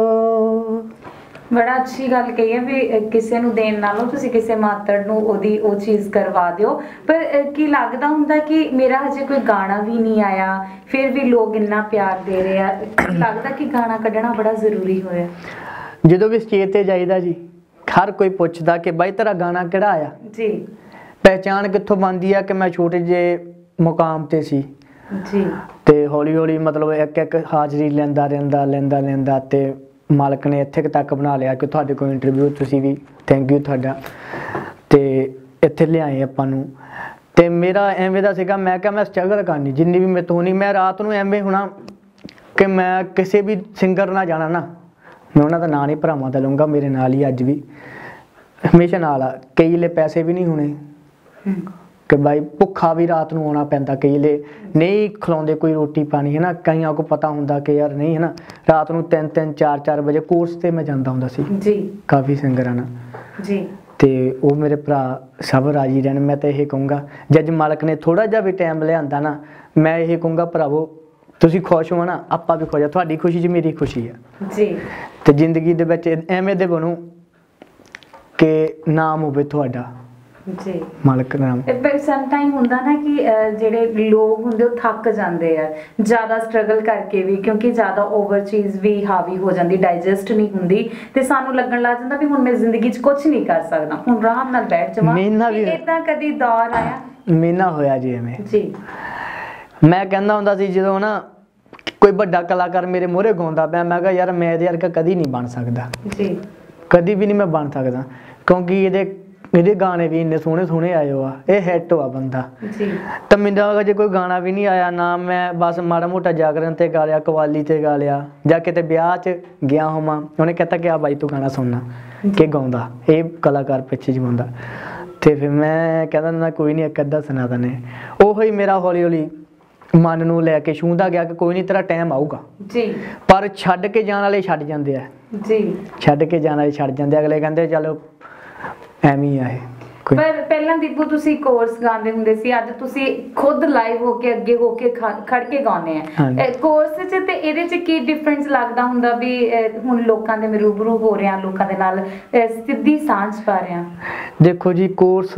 ਬੜਾ ਅੱਛੀ ਗੱਲ ਕਹੀ ਹੈ ਵੀ ਕਿਸੇ ਨੂੰ ਦੇਣ ਨਾਲੋਂ ਤੁਸੀਂ ਕਿਸੇ ਮਾਤੜ ਨੂੰ ਉਹਦੀ ਉਹ ਚੀਜ਼ ਕਰਵਾ ਦਿਓ ਪਰ ਕੀ ਲੱਗਦਾ ਹੁੰਦਾ ਕਿ ਮੇਰਾ ਹਜੇ ਕੋਈ ਗਾਣਾ ਵੀ ਨਹੀਂ ਆਇਆ ਫਿਰ ਵੀ ਲੋਕ ਇੰਨਾ ਪਿਆਰ ਦੇ ਰਹੇ ਆ ਲੱਗਦਾ ਕਿ ਗਾਣਾ ਕੱਢਣਾ ਬੜਾ ਜ਼ਰੂਰੀ ਹੋਇਆ ਜਦੋਂ ਵੀ ਸਟੇਜ ਤੇ ਜਾਈਦਾ ਜੀ हर कोई पूछता कि भाई तेरा गाना किहड़ा आया जी, पहचान कित्थों बनदी है कि मैं छोटे जे मुकाम ते सी जी, ते हौली हौली मतलब एक एक हाजरी लैंदा रहिंदा लैंदा लैंदा ते मालक ने इत्थे तक बना लिया कि तुहाडे कोल इंटरव्यू, तुसीं भी थैंक यू तुहाडा, ते इत्थे लिआए आपां नूं। ते मेरा एवें दा सीगा, मैं कहा मैं स्ट्रगल करनी जिन्नी भी मेरे तो होनी, मैं रात नूं एवें होना कि मैं किसी भी सिंगर ना जाना ना, मैं उन्हां दा नाम नहीं भरावां दा लूँगा, मेरे नाल ही अज भी हमेशा नाल आ। कई ले पैसे भी नहीं होने कि भाई भुखा भी रात नूं आउणा पैंदा, कई ले नहीं खिलाउंदे कोई रोटी पानी है ना, कईयां को पता हुंदा कि यार नहीं है ना, रात नूं तीन तीन चार चार बजे कोर्स ते मैं जांदा हुंदा सी जी, काफ़ी सिंगरां नाल जी, ते वो मेरे भरा सब राजी रहन। मैं तो यही कहूँगा जज मालक ने थोड़ा जिहा भी टाइम लिआंदा ना, मैं यही कहूँगा भरावो तुसीं खुश हो ना, आपां भी खुश आ, तुहाडी खुशी च मेरी खुशी है जी, ते जिंदगी दे विच एवें दे बनू कि नाम होवे तुहाडा जी, मालक नाम। पर सम टाइम हुंदा ना कि ਜਿਹੜੇ ਲੋਕ ਹੁੰਦੇ ਉਹ ਥੱਕ ਜਾਂਦੇ ਆ ਜ਼ਿਆਦਾ ਸਟਰਗਲ ਕਰਕੇ ਵੀ, ਕਿਉਂਕਿ ਜ਼ਿਆਦਾ ਓਵਰ ਚੀਜ਼ ਵੀ ਹਾਵੀ ਹੋ ਜਾਂਦੀ, ਡਾਈਜੈਸਟ ਨਹੀਂ ਹੁੰਦੀ, ਤੇ ਸਾਨੂੰ ਲੱਗਣ ਲੱਗ ਜਾਂਦਾ ਵੀ ਹੁਣ ਮੈਂ ਜ਼ਿੰਦਗੀ 'ਚ ਕੁਝ ਨਹੀਂ ਕਰ ਸਕਦਾ, ਹੁਣ ਆਰਾਮ ਨਾਲ ਬੈਠ ਜਾਵਾਂ। ਇਦਾਂ ਕਦੀ ਦੌਰ ਆਇਆ? ਮਹੀਨਾ ਹੋਇਆ ਜੀ ਐਵੇਂ ਜੀ। ਮੈਂ ਕਹਿੰਦਾ ਹੁੰਦਾ ਸੀ ਜਦੋਂ ਨਾ ਕੋਈ ਵੱਡਾ ਕਲਾਕਾਰ ਮੇਰੇ ਮੂਹਰੇ ਗਾਉਂਦਾ ਪਿਆ, ਮੈਂ ਕਿਹਾ ਯਾਰ ਮੈਂ ਇਹਦੇ ਵਰਗਾ ਕਦੀ ਨਹੀਂ ਬਣ ਸਕਦਾ ਜੀ, ਕਦੀ ਵੀ ਨਹੀਂ ਮੈਂ ਬਣ ਸਕਦਾ, ਕਿਉਂਕਿ ਇਹਦੇ ਇਹਦੇ ਗਾਣੇ ਵੀ ਇੰਨੇ ਸੋਹਣੇ ਸੋਹਣੇ ਆਏ ਹੋ ਆ, ਇਹ ਹਿੱਟ ਹੋਆ ਬੰਦਾ ਜੀ। ਤਾਂ ਮੈਨੂੰ ਜੇ ਕੋਈ ਗਾਣਾ ਵੀ ਨਹੀਂ ਆਇਆ ਨਾ, ਮੈਂ ਬਸ ਮਾੜਾ ਮੋਟਾ ਜਾਗਰਣ ਤੇ ਗਾ ਲਿਆ, ਕਵਾਲੀ ਤੇ ਗਾ ਲਿਆ, ਜਾਂ ਕਿਤੇ ਵਿਆਹ 'ਚ ਗਿਆ ਹੋਵਾਂ, ਉਹਨੇ ਕਹਿਤਾ ਕਿ ਆ ਬਾਈ ਤੂੰ ਗਾਣਾ ਸੁਣਨਾ ਕਿ ਗਾਉਂਦਾ ਇਹ ਕਲਾਕਾਰ ਪਿੱਛੇ ਜੀ ਗਾਉਂਦਾ, ਤੇ ਫਿਰ ਮੈਂ ਕਹਿੰਦਾ ਨਾ ਕੋਈ ਨਹੀਂ ਇੱਕ ਅੱਧਾ ਸੁਣਾ ਦਨੇ। ਉਹੀ ਮੇਰਾ ਹੌਲੀ ਹੌਲੀ ਮਨ ਨੂੰ ਲੈ ਕੇ ਛੂੰਹਦਾ ਗਿਆ ਕਿ ਕੋਈ ਨਹੀਂ ਤੇਰਾ ਟਾਈਮ ਆਊਗਾ ਜੀ, ਪਰ ਛੱਡ ਕੇ ਜਾਣ ਵਾਲੇ ਛੱਡ ਜਾਂਦੇ ਆ ਜੀ, ਛੱਡ ਕੇ ਜਾਣ ਵਾਲੇ ਛੱਡ ਜਾਂਦੇ, ਅਗਲੇ ਕਹਿੰਦੇ ਚਲੋ ਐਵੇਂ ਹੀ ਆ ਇਹ। ਪਰ ਪਹਿਲਾਂ ਦੀਪੂ ਤੁਸੀਂ ਕੋਰਸ ਗਾਉਂਦੇ ਹੁੰਦੇ ਸੀ, ਅੱਜ ਤੁਸੀਂ ਖੁਦ ਲਾਈਵ ਹੋ ਕੇ ਅੱਗੇ ਹੋ ਕੇ ਖੜ ਕੇ ਗਾਉਂਦੇ ਆ, ਕੋਰਸ 'ਚ ਤੇ ਇਹਦੇ 'ਚ ਕੀ ਡਿਫਰੈਂਸ ਲੱਗਦਾ ਹੁੰਦਾ ਵੀ ਹੁਣ ਲੋਕਾਂ ਦੇ ਰੂਬਰੂ ਹੋ ਰਿਹਾ, ਲੋਕਾਂ ਦੇ ਨਾਲ ਸਿੱਧੀ ਸਾਂਝ ਪਾ ਰਿਹਾ? ਦੇਖੋ ਜੀ ਕੋਰਸ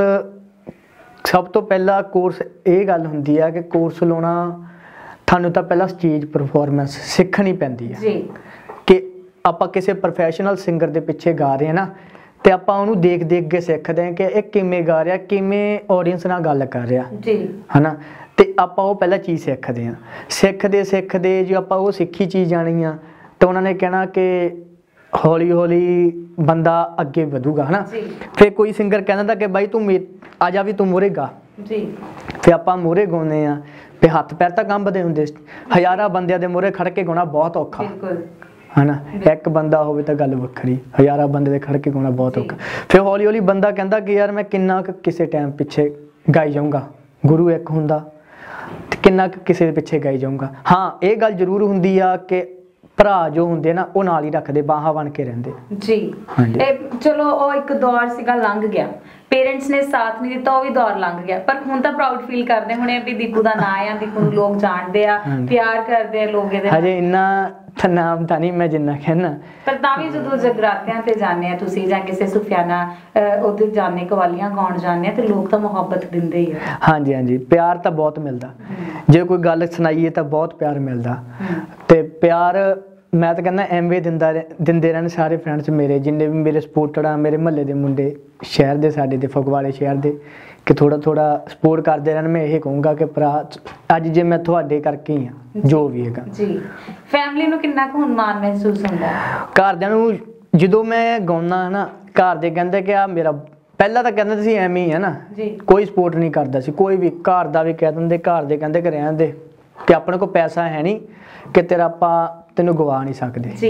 ਸਭ ਤੋਂ ਪਹਿਲਾਂ ਕੋਰਸ ਇਹ ਗੱਲ ਹੁੰਦੀ ਆ ਕਿ ਕੋਰਸ ਲਾਉਣਾ ਤੁਹਾਨੂੰ ਤਾਂ ਪਹਿਲਾਂ ਸਟੇਜ ਪਰਫਾਰਮੈਂਸ ਸਿੱਖਣੀ ਪੈਂਦੀ ਆ ਜੀ, ਕਿ ਆਪਾਂ ਕਿਸੇ ਪ੍ਰੋਫੈਸ਼ਨਲ ਸਿੰਗਰ ਦੇ ਪਿੱਛੇ ਗਾ ਰਹੇ ਹਾਂ ਨਾ, ਤੇ ਆਪਾਂ ਉਹਨੂੰ ਦੇਖ ਦੇਖ ਕੇ ਸਿੱਖਦੇ ਹਾਂ ਕਿ ਇਹ ਕਿਵੇਂ ਗਾ ਰਿਹਾ, ਕਿਵੇਂ ਆਡੀਅנס ਨਾਲ ਗੱਲ ਕਰ ਰਿਹਾ ਜੀ, ਹਨਾ, ਤੇ ਆਪਾਂ ਉਹ ਪਹਿਲਾਂ ਚੀਜ਼ ਸਿੱਖਦੇ ਹਾਂ। ਸਿੱਖਦੇ ਸਿੱਖਦੇ ਜੇ ਆਪਾਂ ਉਹ ਸਿੱਖੀ ਚੀਜ਼ ਜਾਣੀ ਆ ਤਾਂ ਉਹਨਾਂ ਨੇ ਕਹਿਣਾ ਕਿ ਹੌਲੀ ਹੌਲੀ ਬੰਦਾ ਅੱਗੇ ਵਧੂਗਾ, ਹਨਾ। ਫਿਰ ਕੋਈ ਸਿੰਗਰ ਕਹਿੰਦਾ ਕਿ ਬਾਈ ਤੂੰ ਆ ਜਾ ਵੀ ਤੂੰ ਮੂਹਰੇ ਗਾ ਜੀ, ਫਿਰ ਆਪਾਂ ਮੂਹਰੇ ਗਾਉਂਦੇ ਆ, ਫਿਰ ਹੱਥ ਪੈਰ ਤਾਂ ਕੰਬਦੇ ਹੁੰਦੇ, ਹਜ਼ਾਰਾਂ ਬੰਦਿਆਂ ਦੇ ਮੂਹਰੇ ਖੜ ਕੇ ਗਾਉਣਾ ਬਹੁਤ ਔਖਾ है ना, एक बंदा हो तो गल वखरी, हज़ारा बंदे दे खड़ के गाना बहुत औखा। फिर हौली हौली बंदा कहता कि यार मैं किन्ना किसी टाइम पिछे गाई जाऊँगा, गुरु एक हुंदा किन्ना किसी पिछे गाई जाऊँगा। हाँ ये गल जरूर हुंदी आ कि भरा जो हुंदे ना वो नाल ही रखदे, बाहां बन के रहिंदे जी। ए चलो ओ एक दौर सीगा लंघ गया, पेरेंट्स ने साथ नहीं दिता, वो भी दौर लंघ गया, पर हुण तां प्राउड फील करदे हुणे भी दीपू दा नाम आ, दीपू नूं लोग जाणदे आ, प्यार करदे आ लोग इहदे। हजे इन्ना नाम तां नहीं मैं जिन्ना कहना, पर तां भी जदों जगरातियां ते जाने आ तुसीं जां किसे सुफियाना उधर जाने कवालियां गाउण जाने ते लोग तां मुहब्बत दिंदे ही आ। हाँ जी हाँ जी, प्यार तां बहुत मिलदा, जे कोई गल सुनाईए तां बहुत प्यार मिलदा, ते प्यार मैं तो कहना एवं दिंदा दिंदे रहन सारे फ्रेंड्स मेरे, जिन्ने भी मेरे सपोर्टर आ, मेरे महल्ले के मुंडे शहर के साडे दे फगवाड़े शहर के, कि थोड़ा थोड़ा सपोर्ट करते रहन। मैं यही कहूँगा कि भरा अज जे मैं तुहाडे करके ही हाँ जो भी है जी। फैमिली नूं किन्ना कुछ मान महसूस हुंदा? घरदियां नूं जदों मैं गाउंदा ना, घर दे कहंदे कि आ मेरा पहला तो कहते सी एवें ही है ना, कोई सपोर्ट नहीं करता सी कोई भी, घर दा भी कह दिंदे, घर दे कहंदे कि रहण दे कि अपने को पैसा है नहीं कि तेरा आपां तेनों गवा नहीं सकते जी,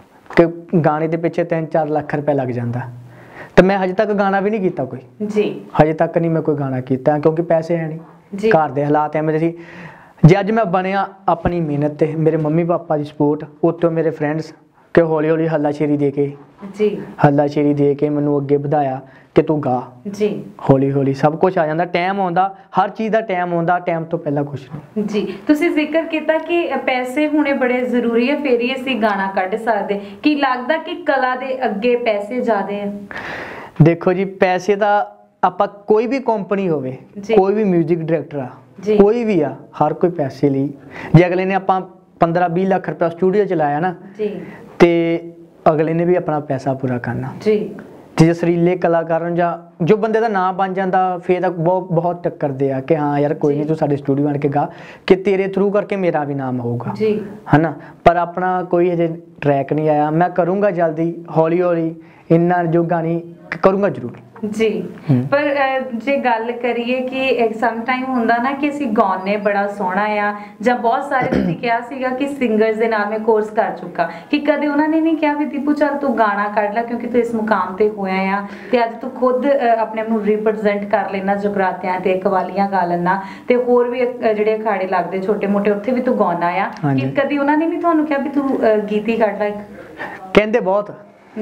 कि गाने के पिछे तीन चार लाख रुपया लग जाता, तो मैं हजे तक गाना भी नहीं किया कोई जी, हजे तक नहीं मैं कोई गाना किया क्योंकि पैसे है नहीं, घर के हालात है मेरे सी। जे अज मैं बनया अपनी मेहनत ते, मेरे मम्मी पापा की सपोर्ट, उत्तों मेरे फ्रेंड्स कि हौली हौली हल्लाशेरी दे के जी, हल्लाशेरी दे के मैनू अगे ਵਧਾਇਆ कि तू गा जी, हौली हौली सब कुछ आ जाता, टाइम आउंदा, हर चीज़ का टाइम आउंदा, टाइम तो पहला कुछ नहीं जी। तुसीं जिक्र किया कि पैसे होने बड़े जरूरी है फिर ही असीं गाना कढ़ सकदे, की लगदा कि कला दे अगे पैसे ज़्यादा है? देखो जी पैसे का आपां कोई भी कंपनी होवे, कोई भी म्यूजिक डायरैक्टर आ, कोई भी आ, हर कोई पैसे लई, जे अगले ने आपां पंद्रह बीस लाख रुपया स्टूडियो च लाया ना जी, ते अगले ने भी अपना पैसा पूरा करना जी, जसरीले कलाकार ਜਾਂ जो बंदे का नाम बन जाता फिर तक बहुत बहुत टक्करते हैं कि हाँ यार कोई नहीं तू साडे स्टूडियो बन के गा कि तेरे थ्रू करके मेरा भी नाम होगा है ना। पर अपना कोई अजे ट्रैक नहीं आया। मैं करूँगा जल्दी हौली हौली इन्ना जो गानी करूँगा जरूर जी। पर जे गल करिए कि सम टाइम हुंदा ना कि असीं गाउने बड़ा सोहना आ जां बहुत सारे तुसीं कहा सीगा कि सिंगर्स दे नाल मैं कोर्स कर चुका कि कदे उन्हां ने नहीं कहा भी दीपू चल तू गाना कढ लै क्योंकि तू इस मुकाम ते होया आ ते अज तू खुद अपने आप नूं रिप्रजेंट कर लेना जगरातियां ते कवालियां गा लैना ते होर भी जिहड़े अखाड़े लगदे छोटे मोटे उत्थे भी तू गाउना आ कि कदी उन्हां ने नहीं तुहानूं कहा भी तू गीत ही कढ लै? कहंदे बहुत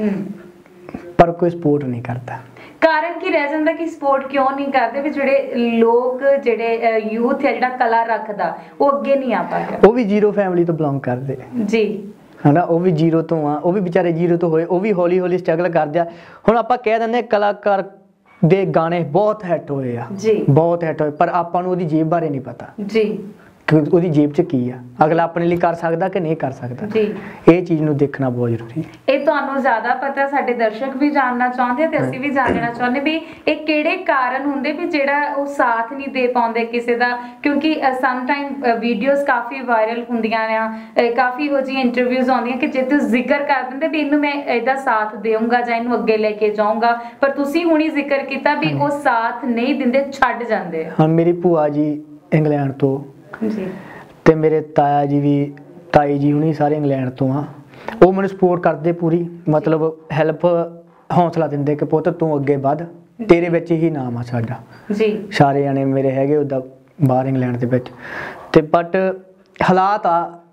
पर कोई सपोर्ट नहीं करता। कारण की रह जाता कि सपोर्ट क्यों नहीं करते भी ਜਿਹੜੇ ਲੋਕ ਜਿਹੜੇ ਯੂਥ ਹੈ ਜਿਹੜਾ ਕਲਾ ਰੱਖਦਾ ਉਹ ਅੱਗੇ ਨਹੀਂ ਆ ਪਾਇਆ। ਉਹ ਵੀ ਜ਼ੀਰੋ ਫੈਮਿਲੀ ਤੋਂ ਬਿਲੋਂਗ ਕਰਦੇ ਜੀ ਹਨਾ। ਉਹ ਵੀ ਜ਼ੀਰੋ ਤੋਂ ਆ ਉਹ ਵੀ ਵਿਚਾਰੇ ਜ਼ੀਰੋ ਤੋਂ ਹੋਏ ਉਹ ਵੀ ਹੌਲੀ ਹੌਲੀ ਸਟਰਗਲ ਕਰਦੇ ਆ। ਹੁਣ ਆਪਾਂ ਕਹਿ ਦਿੰਦੇ ਕਲਾਕਾਰ ਦੇ ਗਾਣੇ ਬਹੁਤ ਹਿੱਟ ਹੋਏ ਆ ਜੀ ਬਹੁਤ ਹਿੱਟ ਹੋਏ ਪਰ ਆਪਾਂ ਨੂੰ ਉਹਦੀ ਜੇਬ ਬਾਰੇ ਨਹੀਂ ਪਤਾ ਜੀ ਉਹਦੀ ਜੇਬ 'ਚ ਕੀ ਆ ਅਗਲਾ ਆਪਣੇ ਲਈ ਕਰ ਸਕਦਾ ਕਿ ਨਹੀਂ ਕਰ ਸਕਦਾ ਜੀ। ਇਹ ਚੀਜ਼ ਨੂੰ ਦੇਖਣਾ ਬਹੁਤ ਜ਼ਰੂਰੀ ਹੈ। ਇਹ ਤੁਹਾਨੂੰ ਜ਼ਿਆਦਾ ਪਤਾ ਸਾਡੇ ਦਰਸ਼ਕ ਵੀ ਜਾਣਨਾ ਚਾਹੁੰਦੇ ਤੇ ਅਸੀਂ ਵੀ ਜਾਣਨਾ ਚਾਹੁੰਦੇ ਵੀ ਇਹ ਕਿਹੜੇ ਕਾਰਨ ਹੁੰਦੇ ਵੀ ਜਿਹੜਾ ਉਹ ਸਾਥ ਨਹੀਂ ਦੇ ਪਾਉਂਦੇ ਕਿਸੇ ਦਾ ਕਿਉਂਕਿ ਸਮ ਟਾਈਮ ਵੀਡੀਓਜ਼ ਕਾਫੀ ਵਾਇਰਲ ਹੁੰਦੀਆਂ ਨੇ ਕਾਫੀ ਹੋ ਜੀ ਇੰਟਰਵਿਊਜ਼ ਆਉਂਦੀਆਂ ਕਿ ਜੇ ਤੁਸੀਂ ਜ਼ਿਕਰ ਕਰ ਦਿੰਦੇ ਵੀ ਇਹਨੂੰ ਮੈਂ ਇਹਦਾ ਸਾਥ ਦੇਵਾਂਗਾ ਜਾਂ ਇਹਨੂੰ ਅੱਗੇ ਲੈ ਕੇ ਜਾਊਂਗਾ ਪਰ ਤੁਸੀਂ ਹੁਣੀ ਜ਼ਿਕਰ ਕੀਤਾ ਵੀ ਉਹ ਸਾਥ ਨਹੀਂ ਦਿੰਦੇ ਛੱਡ ਜਾਂਦੇ। ਹਾਂ ਮੇਰੀ ਭੂਆ ਜੀ ਇੰਗਲੈਂਡ ਤੋਂ जी ते मेरे ताया जी भी ताई जी हुणी सारे इंग्लैंड तो हाँ वो मैंने सपोर्ट करते पूरी मतलब हैल्प हौसला देंदे कि पुत्त तू अगे वध तेरे विच ही नाम आ साडा जी। सारे जने मेरे हैगे उदा बाहर इंग्लैंड दे विच ते बट हालात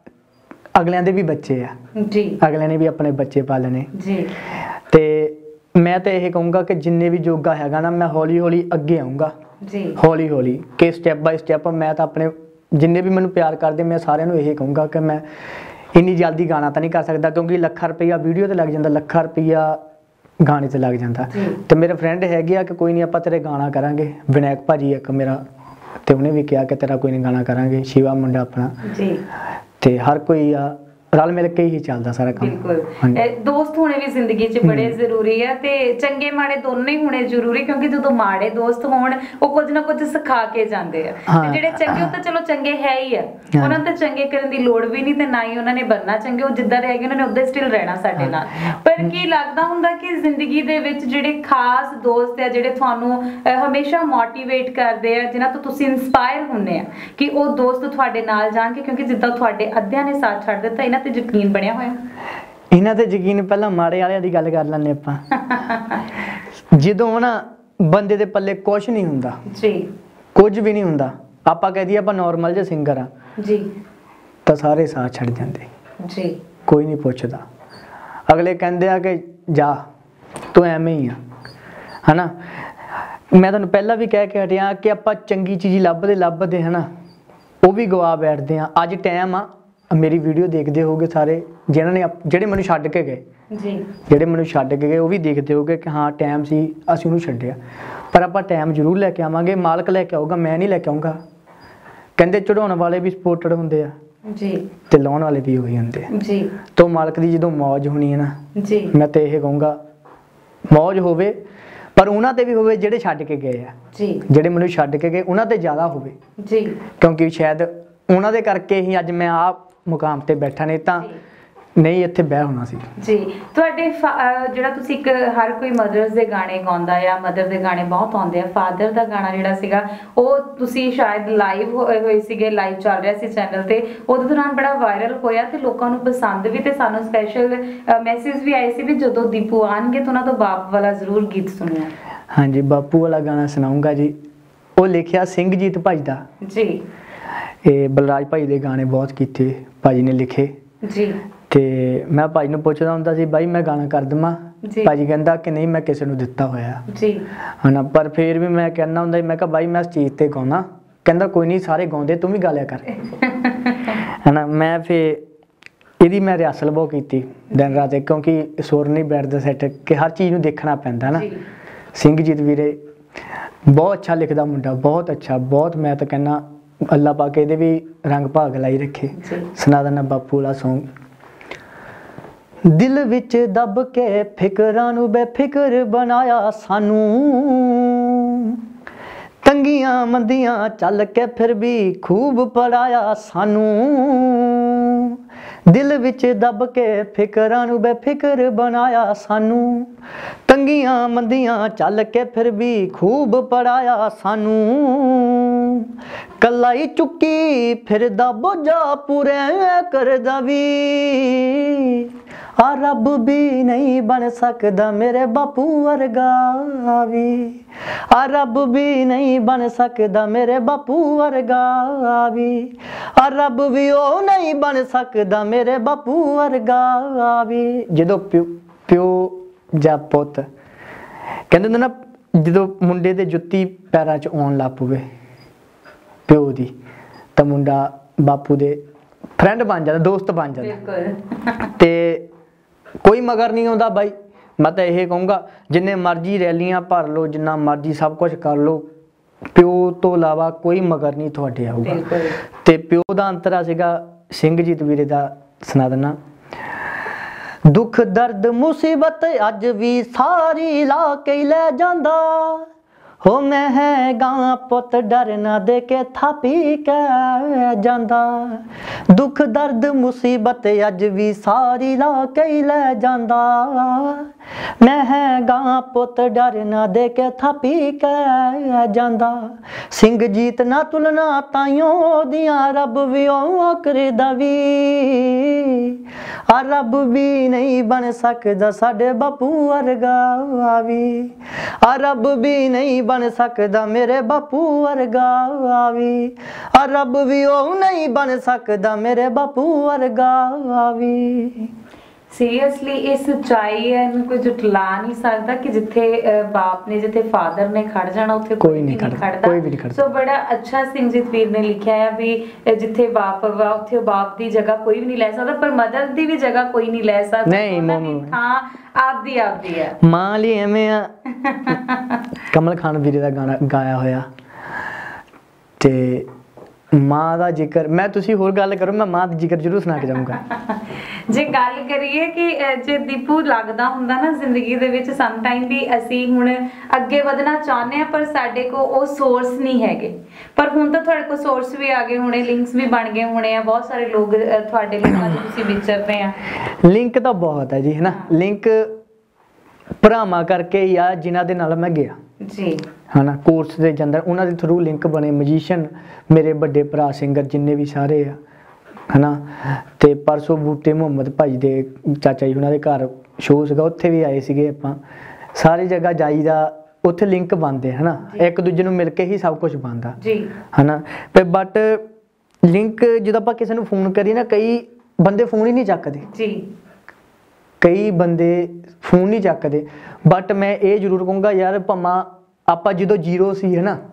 आ अगलियां दे भी बच्चे आ जी अगलियां ने भी अपने बच्चे पालने जी ते मैं तो यही कहूँगा कि जिन्ने भी जोगा हैगा ना मैं हौली हौली अगे आऊँगा जी हौली हौली कि स्टैप बाय स्टैप मैं तो अपने जिन्ने भी मैंने प्यार करते मैं सारे यही कहूँगा कि मैं इन्नी जल्दी गाना तो नहीं कर सकता क्योंकि लखा रुपया वीडियो तो लग जाता लखा रुपया गाने से लग जाता तो मेरे फ्रेंड है कि कोई नहीं आप तेरे गाना करांगे विनायक भाजी एक मेरा तो उन्हें भी कहा कि तेरा कोई नहीं गाना करांगे शिवा मुंडा अपना जी तो हर कोई आ रल मिल के ही चलता सारा काम। बिल्कुल दोस्त होने भी जिंदगी च बड़े जरूरी है ते चंगे माड़े दोनों ही होने जरूरी क्योंकि जो माड़े दोस्त होण वो कुछ ना कुछ सिखा के जाते हैं ते जेड़े चंगे वो तो चलो चंगे है ही है उन्हां ते चंगे करन दी लोड़ भी नहीं ते ना ही उन्हां ने बनना चंगे वो जिद्दां दे हैगे उन्हां ने उद्दां स्टिल रहना साडे नाल। पर की लगदा हुंदा कि जिंदगी दे विच जेड़े खास दोस्त है जेड़े तुहानू हमेशा मोटिवेट करदे आ जिन्हां तो तुसीं इंस्पायर हुंदे आ कि वो दोस्त तुहाडे नाल जाणगे क्योंकि जिद्दां तुहाडे अद्धियां ने साथ छड्ड दित्ता इन्हां ते यकीन बनिया होया। इन्हां ते यकीन पहला माड़े वालियां दी गल कर लैंदे आपां जदों ना बंदे दे पल्ले कुछ नहीं हुंदा जी कुछ भी नहीं हुंदा आपां कह दईए आपां नॉर्मल जे सिंगर आ जी तां सारे साथ छड्ड जांदे जी कोई नहीं पुछदा अगले कहंदे आ कि जा तू एवें ही आ है ना। मैं तुहानूं पहला भी कह के हटिया कि आपां चंगी चीज़ लभदे लभदे है ना वो भी गवा बैठते हैं। अज टाइम आ मेरी वीडियो देखते होगे सारे जिन्होंने ਜਿਹੜੇ ਮੈਨੂੰ ਛੱਡ ਕੇ ਗਏ ਜੀ ਜਿਹੜੇ ਮੈਨੂੰ ਛੱਡ ਕੇ ਗਏ ਉਹ ਵੀ ਦੇਖਦੇ ਹੋਗੇ ਕਿ ਹਾਂ ਟਾਈਮ ਸੀ ਅਸੀਂ ਉਹਨੂੰ ਛੱਡਿਆ ਪਰ ਆਪਾਂ ਟਾਈਮ ਜ਼ਰੂਰ ਲੈ ਕੇ ਆਵਾਂਗੇ ਮਾਲਕ ਲੈ ਕੇ ਆਊਗਾ ਮੈਂ ਨਹੀਂ ਲੈ ਕੇ ਆਊਂਗਾ। ਕਹਿੰਦੇ ਚੜਾਉਣ ਵਾਲੇ ਵੀ ਸਪੋਰਟਡ ਹੁੰਦੇ ਆ ਜੀ ਤੇ ਲਾਉਣ ਵਾਲੇ ਵੀ ਉਹੀ ਹੁੰਦੇ ਆ ਜੀ ਤੋਂ ਮਾਲਕ ਦੀ ਜਦੋਂ ਮौज ਹੋਣੀ ਹੈ ਨਾ ਜੀ ਮੈਂ ਤੇ ਇਹ ਕਹੂੰਗਾ ਮौज ਹੋਵੇ ਪਰ ਉਹਨਾਂ ਤੇ ਵੀ ਹੋਵੇ ਜਿਹੜੇ ਛੱਡ ਕੇ ਗਏ ਆ ਜੀ ਜਿਹੜੇ ਮੈਨੂੰ ਛੱਡ ਕੇ ਗਏ ਉਹਨਾਂ ਤੇ ਜ਼ਿਆਦਾ ਹੋਵੇ ਜੀ ਕਿਉਂਕਿ ਸ਼ਾਇਦ ਉਹਨਾਂ ਦੇ ਕਰਕੇ ਹੀ ਅੱਜ ਮੈਂ ਆ ਮੁਕਾਮ ਤੇ ਬੈਠਾ ਨਹੀਂ ਤਾਂ ਨਹੀਂ ਇੱਥੇ ਬਹਿ ਹੋਣਾ ਸੀ ਜੀ। ਤੁਹਾਡੇ ਜਿਹੜਾ ਤੁਸੀਂ ਇੱਕ ਹਰ ਕੋਈ ਮਦਰਸ ਦੇ ਗਾਣੇ ਗਾਉਂਦਾ ਆ ਮਦਰ ਦੇ ਗਾਣੇ ਬਹੁਤ ਆਉਂਦੇ ਆ ਫਾਦਰ ਦਾ ਗਾਣਾ ਜਿਹੜਾ ਸੀਗਾ ਉਹ ਤੁਸੀਂ ਸ਼ਾਇਦ ਲਾਈਵ ਹੋਏ ਸੀਗੇ ਲਾਈਵ ਚੱਲ ਰਿਹਾ ਸੀ ਚੈਨਲ ਤੇ ਉਹਦੇ ਦੌਰਾਨ ਬੜਾ ਵਾਇਰਲ ਹੋਇਆ ਤੇ ਲੋਕਾਂ ਨੂੰ ਪਸੰਦ ਵੀ ਤੇ ਸਾਨੂੰ ਸਪੈਸ਼ਲ ਮੈਸੇਜ ਵੀ ਆਏ ਸੀ ਵੀ ਜਦੋਂ ਦੀਪੂ ਆਣਗੇ ਤਾਂ ਉਹਨਾਂ ਤੋਂ ਬਾਪ ਵਾਲਾ ਜ਼ਰੂਰ ਗੀਤ ਸੁਣਿਆ। ਹਾਂਜੀ ਬਾਪੂ ਵਾਲਾ ਗਾਣਾ ਸੁਣਾਉਂਗਾ ਜੀ ਉਹ ਲਿਖਿਆ ਸਿੰਘਜੀਤ ਭਾਈ ਦਾ ਜੀ ਇਹ ਬਲਰਾਜ ਭਾਈ ਦੇ ਗਾਣੇ ਬਹੁਤ ਕੀਤੇ ਭਾਜੀ ਨੇ ਲਿਖੇ ਜੀ ਤੇ ਮੈਂ ਭਾਜੀ ਨੂੰ ਪੁੱਛਦਾ ਹੁੰਦਾ ਸੀ ਬਾਈ ਮੈਂ ਗਾਣਾ ਕਰ ਦਵਾਂ ਭਾਜੀ ਕਹਿੰਦਾ ਕਿ ਨਹੀਂ ਮੈਂ ਕਿਸੇ ਨੂੰ ਦਿੱਤਾ ਹੋਇਆ ਜੀ ਹਨਾ ਪਰ ਫਿਰ ਵੀ ਮੈਂ ਕਹਿੰਦਾ ਹੁੰਦਾ ਮੈਂ ਕਿਹਾ ਬਾਈ ਮੈਂ ਇਸ ਚੀਜ਼ ਤੇ ਗਾਉਣਾ ਕਹਿੰਦਾ ਕੋਈ ਨਹੀਂ ਸਾਰੇ ਗਾਉਂਦੇ ਤੂੰ ਵੀ ਗਾ ਲਿਆ ਕਰ ਹਨਾ। ਮੈਂ ਫਿਰ ਇਹਦੀ ਮੈਂ ਰਿਹਰਸਲ ਬਹੁਤ ਕੀਤੀ ਦਿਨ ਰਾਤ ਕਿਉਂਕਿ ਸੁਰ ਨਹੀਂ ਬੈਠਦਾ ਸੈੱਟ ਕਿ ਹਰ ਚੀਜ਼ ਨੂੰ ਦੇਖਣਾ ਪੈਂਦਾ ਨਾ। ਸਿੰਘਜੀਤ ਵੀਰੇ ਬਹੁਤ ਅੱਛਾ ਲਿਖਦਾ ਮੁੰਡਾ ਬਹੁਤ ਅੱਛਾ ਬਹੁਤ ਮੈਂ ਤਾਂ ਕਹਿੰਦਾ ਅੱਲਾ पाके दे भी रंग भाग लाई रखे सुना देना बापू वाला सॉन्ग। दिल विच दब के फिकरां नूं बेफिक्र बनाया सानू तंगियां मंदियां चल के फिर भी खूब पढ़ाया सानू दिल विच दब के फिकरां नूं बेफिक्र बनाया सानू तंगियां मंदियां चल के फिर भी खूब पढ़ाया सानू कलाई चुकी फिरदा बोझा पूरे करदा वी आ रब भी नहीं बन सकदा मेरे बापू वर्गा वी आ रब भी नहीं बन सकदा मेरे बापू वर्गा वी आ रब भी ओ नहीं बन सकदा मेरे बापू वर्गा वी जदों प्यो प्यो जा पुत कहंदे हुंदे ना जदों मुंडे दे जुत्ती पैरां च आउण लग पवे प्यो दी तां मुंडा बापू दे फ्रेंड बन जाता दोस्त बन जाता ते कोई मगर नहीं आउंदा बाई मैं तो यह कहूँगा जिन्ने मर्जी रैलियां भर लो जिन्ना मर्जी सब कुछ कर लो प्यो तो इलावा कोई मगर नहीं तुहाडे आऊगा ते प्यो दा अंतरा सीगा सिंघजीत वीरे दा सुना देना दुख दर्द मुसीबत अज भी सारी ला के ले जांदा हो मैं है गां पुत डर ना दे के थापी के जांदा दुख दर्द मुसीबत अज भी सारी ला के ले जांदा मैं है गां पुत डर ना दे के थापी के जांदा सिंह जीत ना तुलना ताइयों दियां रब भी ओ करदा वी आ रब भी नहीं बन सकदा साडे बापू वर्गा वी आ रब भी नहीं बन सकदा मेरे बापू वर्गा वी आ रब भी ओ नहीं बन सकदा मेरे बापू वर्गा वी सीरियसली ये सच्चाई है इन्हूं कोई जुटला नहीं सकता कि जिथे बाप ने जिथे फादर ने खड़ जाना उत्थे कोई नहीं खड़दा कोई भी नहीं खड़दा सो बड़ा अच्छा सिंघजीत वीर ने लिखा है भी जिथे बाप वा उत्थे बाप दी जगह कोई भी नहीं ले सकदा पर मदर दी भी जगह कोई नहीं ले सकदा नहीं मम्मी हां आप दी आप दी है मां ली एवें आ कमल खान वीरे दा गाना गाया होया ते मां दा जिक्र मैं तुसी होर गल करो मैं मां दा जिक्र जरूर सुना के जाऊंगा जे गल करिए कि जे दीपू लगदा हुंदा ना जिंदगी दे विच सम टाइम भी असी हुण अगे वधना चाहने पर साडे को ओ सोर्स नहीं हैगे पर हुण तां तुहाडे को सोर्स भी आ गए होणे लिंक्स भी बन गए होणे आ बहुत सारे लोग तुहाडे लिंकां ते तुसी विचर रहे आ लिंक तां बहुत है जी है ना लिंक भरावां करके या जिन्हां दे नाल मैं गया जी है ना कोर्स दे अंदर उन्हां दे थ्रू लिंक बने मजीशियन मेरे बड़े भरा सिंगर जिन्ने भी सारे आ है ना ते परसों बूटे मुहम्मद भाई दे चाचा जी उन्हां दे घर शो सीगा उत्थे भी आए सीगे आपां सारी जगह जाईदा उत्थे लिंक बनदे है ना एक दूजे नूं मिल के ही सब कुछ बनदा जी है ना पे बट लिंक जदों आपां किसे नूं फोन करिए ना कई बंदे फोन ही नहीं चकदे जी कई बंदे फोन नहीं चकदे बट मैं ये जरूर कहूँगा यार भावां आपां जदों जीरो सी है ना